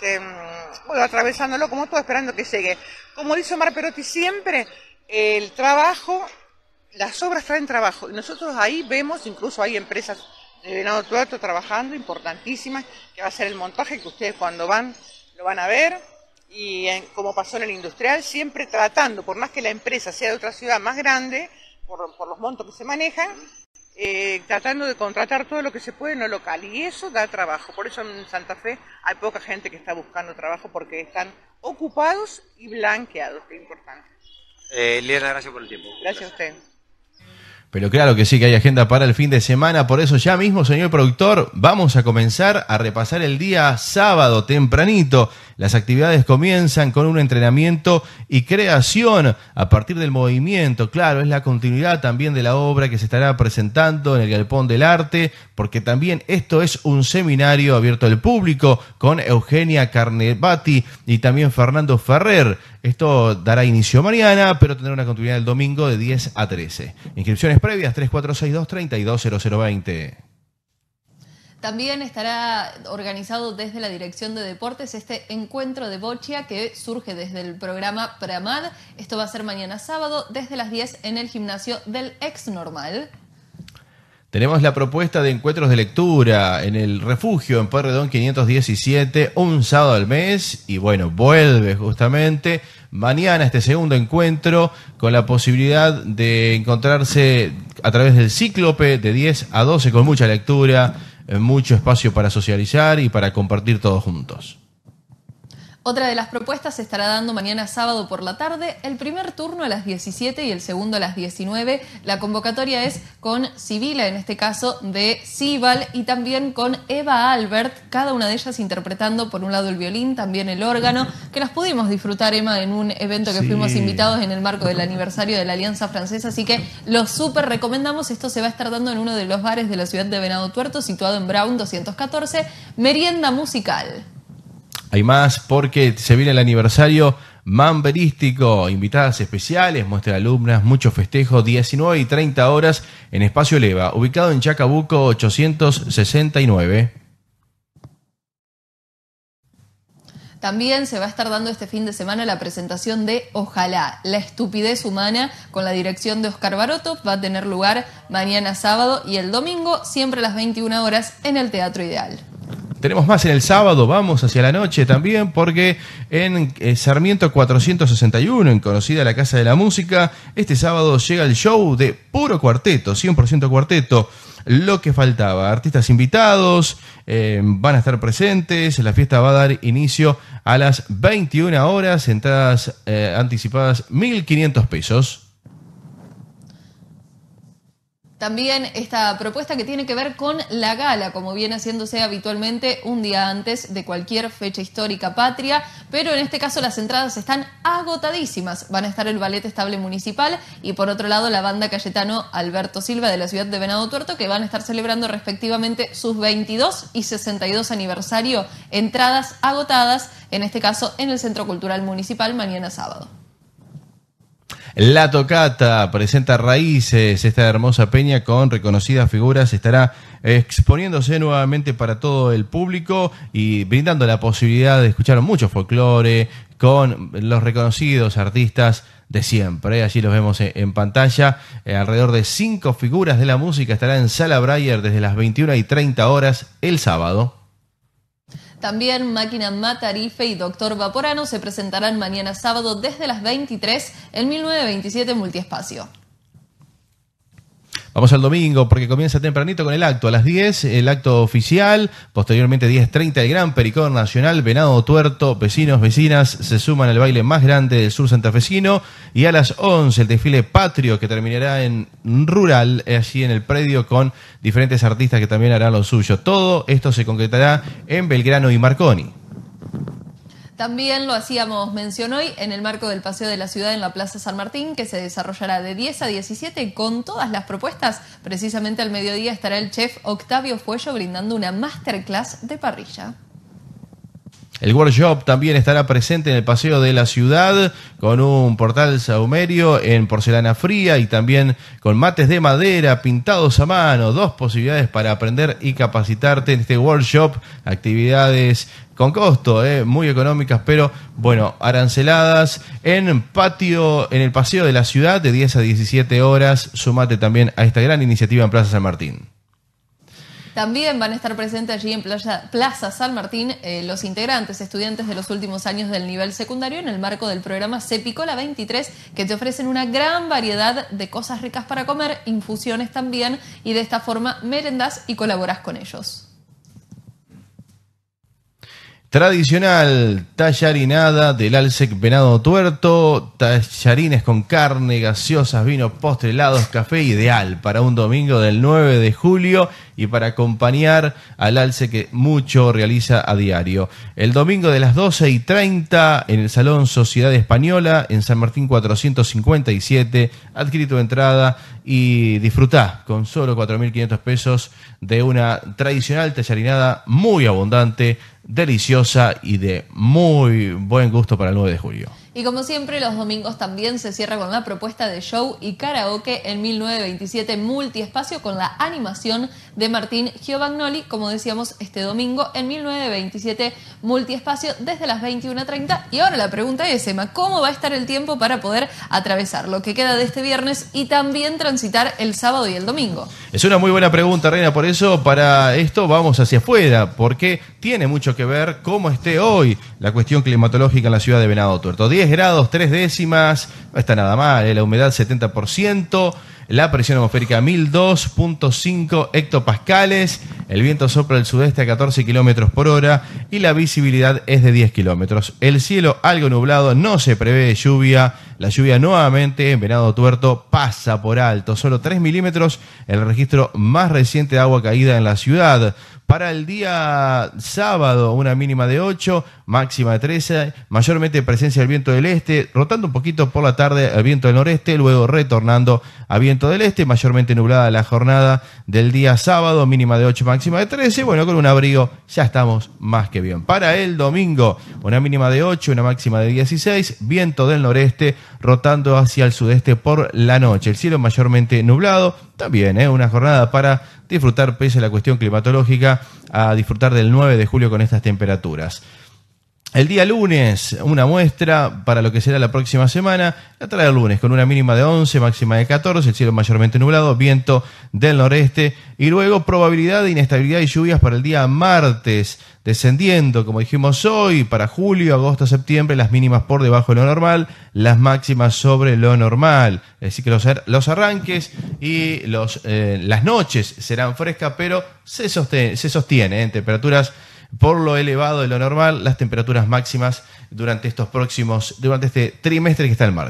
atravesándolo como todo, esperando que llegue. Como dice Omar Perotti siempre, el trabajo, las obras traen trabajo. Y nosotros ahí vemos, incluso hay empresas de Venado Tuerto trabajando, importantísimas, que va a ser el montaje, que ustedes cuando van lo van a ver. Y como pasó en el industrial, siempre tratando, por más que la empresa sea de otra ciudad más grande, por los montos que se manejan, tratando de contratar todo lo que se puede en lo local, y eso da trabajo. Por eso en Santa Fe hay poca gente que está buscando trabajo, porque están ocupados y blanqueados, que es importante. Liliana, gracias por el tiempo. Gracias a usted. Pero claro que sí, que hay agenda para el fin de semana. Por eso ya mismo, señor productor, vamos a comenzar a repasar el día sábado tempranito. Las actividades comienzan con un entrenamiento y creación a partir del movimiento. Claro, es la continuidad también de la obra que se estará presentando en el Galpón del Arte, porque también esto es un seminario abierto al público con Eugenia Carnevati y también Fernando Ferrer. Esto dará inicio mañana, pero tendrá una continuidad el domingo de 10 a 13. Inscripciones previas 3462-320020. También estará organizado desde la Dirección de Deportes este encuentro de boccia que surge desde el programa Pramad. Esto va a ser mañana sábado desde las 10 en el gimnasio del Ex Normal. Tenemos la propuesta de encuentros de lectura en el Refugio en Pueyrredón 517, un sábado al mes. Y bueno, vuelve justamente mañana este segundo encuentro con la posibilidad de encontrarse a través del Cíclope de 10 a 12 con mucha lectura, mucho espacio para socializar y para compartir todos juntos. Otra de las propuestas se estará dando mañana sábado por la tarde, el primer turno a las 17 y el segundo a las 19. La convocatoria es con Sibila, en este caso de Cibal, y también con Eva Albert, cada una de ellas interpretando por un lado el violín, también el órgano, que las pudimos disfrutar, Emma, en un evento que fuimos invitados en el marco del aniversario de la Alianza Francesa, así que lo súper recomendamos. Esto se va a estar dando en uno de los bares de la ciudad de Venado Tuerto, situado en Brown 214, merienda musical. Hay más porque se viene el aniversario mamberístico, invitadas especiales, muestra de alumnas, mucho festejo, 19 y 30 horas en Espacio Leva, ubicado en Chacabuco 869. También se va a estar dando este fin de semana la presentación de Ojalá, la estupidez humana, con la dirección de Oscar Baroto. Va a tener lugar mañana sábado y el domingo, siempre a las 21 horas en el Teatro Ideal. Tenemos más en el sábado, vamos hacia la noche también, porque en Sarmiento 461, en conocida la Casa de la Música, este sábado llega el show de puro cuarteto, 100% cuarteto. Lo que faltaba, artistas invitados, van a estar presentes, la fiesta va a dar inicio a las 21 horas, entradas anticipadas 1.500 pesos. También esta propuesta que tiene que ver con la gala, como viene haciéndose habitualmente un día antes de cualquier fecha histórica patria, pero en este caso las entradas están agotadísimas. Van a estar el Ballet Estable Municipal y por otro lado la banda Cayetano Alberto Silva de la ciudad de Venado Tuerto, que van a estar celebrando respectivamente sus 22 y 62 aniversario. Entradas agotadas, en este caso en el Centro Cultural Municipal, mañana sábado. La Tocata presenta Raíces, esta hermosa peña con reconocidas figuras estará exponiéndose nuevamente para todo el público y brindando la posibilidad de escuchar mucho folclore con los reconocidos artistas de siempre. Allí los vemos en pantalla. Alrededor de 5 figuras de la música estará en Sala Breyer desde las 21:30 horas el sábado. También Máquina Matarife y Doctor Vaporano se presentarán mañana sábado desde las 23 en 1927 Multiespacio. Vamos al domingo porque comienza tempranito con el acto. A las 10 el acto oficial, posteriormente 10:30 el Gran Pericón Nacional, Venado Tuerto, vecinos, vecinas se suman al baile más grande del sur santafesino y a las 11 el desfile patrio que terminará en Rural, allí en el predio con diferentes artistas que también harán lo suyo. Todo esto se concretará en Belgrano y Marconi. También lo hacíamos mención hoy en el marco del Paseo de la Ciudad en la Plaza San Martín, que se desarrollará de 10 a 17 con todas las propuestas. Precisamente al mediodía estará el chef Octavio Fuello brindando una masterclass de parrilla. El workshop también estará presente en el Paseo de la Ciudad con un portal sahumerio en porcelana fría y también con mates de madera pintados a mano. 2 posibilidades para aprender y capacitarte en este workshop. Actividades con costo, muy económicas, pero bueno, aranceladas en el Paseo de la Ciudad de 10 a 17 horas. Sumate también a esta gran iniciativa en Plaza San Martín. También van a estar presentes allí en Plaza San Martín los integrantes, estudiantes de los últimos años del nivel secundario en el marco del programa Cepicola 23, que te ofrecen una gran variedad de cosas ricas para comer, infusiones también, y de esta forma merendás y colaborás con ellos. Tradicional tallarinada del Alsec Venado Tuerto, tallarines con carne, gaseosas, vino, postre, helados, café, ideal para un domingo del 9 de julio y para acompañar al Alsec que mucho realiza a diario. El domingo de las 12:30 en el Salón Sociedad Española en San Martín 457, adquirí tu entrada y disfrutá con solo 4.500 pesos de una tradicional tallarinada muy abundante, deliciosa y de muy buen gusto para el 9 de julio. Y como siempre, los domingos también se cierra con la propuesta de show y karaoke en 1927 Multiespacio con la animación de Martín Giovanoli, como decíamos, este domingo en 1927 Multiespacio desde las 21:30. Y ahora la pregunta es, Emma, ¿cómo va a estar el tiempo para poder atravesar lo que queda de este viernes y también transitar el sábado y el domingo? Es una muy buena pregunta, Reina, por eso para esto vamos hacia afuera, porque tiene mucho que ver cómo esté hoy la cuestión climatológica en la ciudad de Venado Tuerto. 10 grados 3 décimas, no está nada mal, la humedad 70%, la presión atmosférica 1002.5 hectopascales, el viento sopla del sudeste a 14 kilómetros por hora y la visibilidad es de 10 kilómetros. El cielo algo nublado, no se prevé lluvia. La lluvia nuevamente en Venado Tuerto pasa por alto, solo 3 milímetros, el registro más reciente de agua caída en la ciudad. Para el día sábado, una mínima de 8, máxima de 13, mayormente presencia del viento del este, rotando un poquito por la tarde al viento del noreste, luego retornando a viento del este, mayormente nublada la jornada del día sábado, mínima de 8, máxima de 13, bueno, con un abrigo ya estamos más que bien. Para el domingo, una mínima de 8, una máxima de 16, viento del noreste, rotando hacia el sudeste por la noche, el cielo mayormente nublado, también una jornada para disfrutar, pese a la cuestión climatológica, a disfrutar del 9 de julio con estas temperaturas. El día lunes, una muestra para lo que será la próxima semana. La tarde del lunes, con una mínima de 11, máxima de 14, el cielo mayormente nublado, viento del noreste. Y luego probabilidad de inestabilidad y lluvias para el día martes, descendiendo, como dijimos hoy, para julio, agosto, septiembre, las mínimas por debajo de lo normal, las máximas sobre lo normal. Es decir, que los arranques y las noches serán frescas, pero se sostiene en temperaturas por lo elevado de lo normal, las temperaturas máximas durante este trimestre que está en marcha.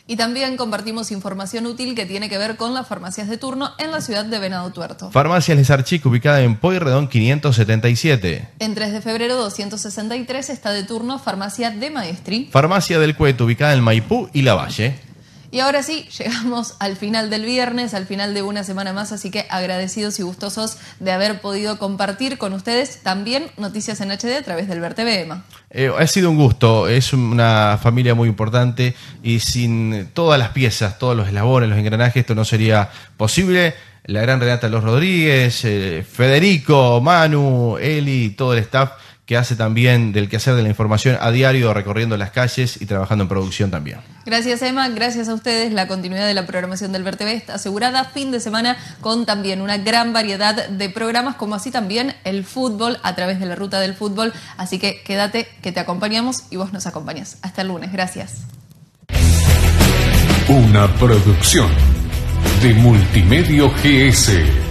Y también compartimos información útil que tiene que ver con las farmacias de turno en la ciudad de Venado Tuerto. Farmacias Les Archic, ubicada en Pueyrredón 577. En 3 de febrero 263 está de turno Farmacia de Maestri. Farmacia del Cueto, ubicada en Maipú y Lavalle. Y ahora sí, llegamos al final del viernes, al final de una semana más, así que agradecidos y gustosos de haber podido compartir con ustedes también Noticias en HD a través del Ver TV, Emma. Ha sido un gusto, es una familia muy importante y sin todas las piezas, todos los eslabones, los engranajes, esto no sería posible. La gran Renata Los Rodríguez, Federico, Manu, Eli, todo el staff que hace también del quehacer de la información a diario, recorriendo las calles y trabajando en producción también. Gracias, Emma, gracias a ustedes. La continuidad de la programación del Ver TV está asegurada, fin de semana con también una gran variedad de programas, como así también el fútbol a través de la Ruta del Fútbol. Así que quédate, que te acompañamos y vos nos acompañas. Hasta el lunes, gracias. Una producción de Multimedio GS.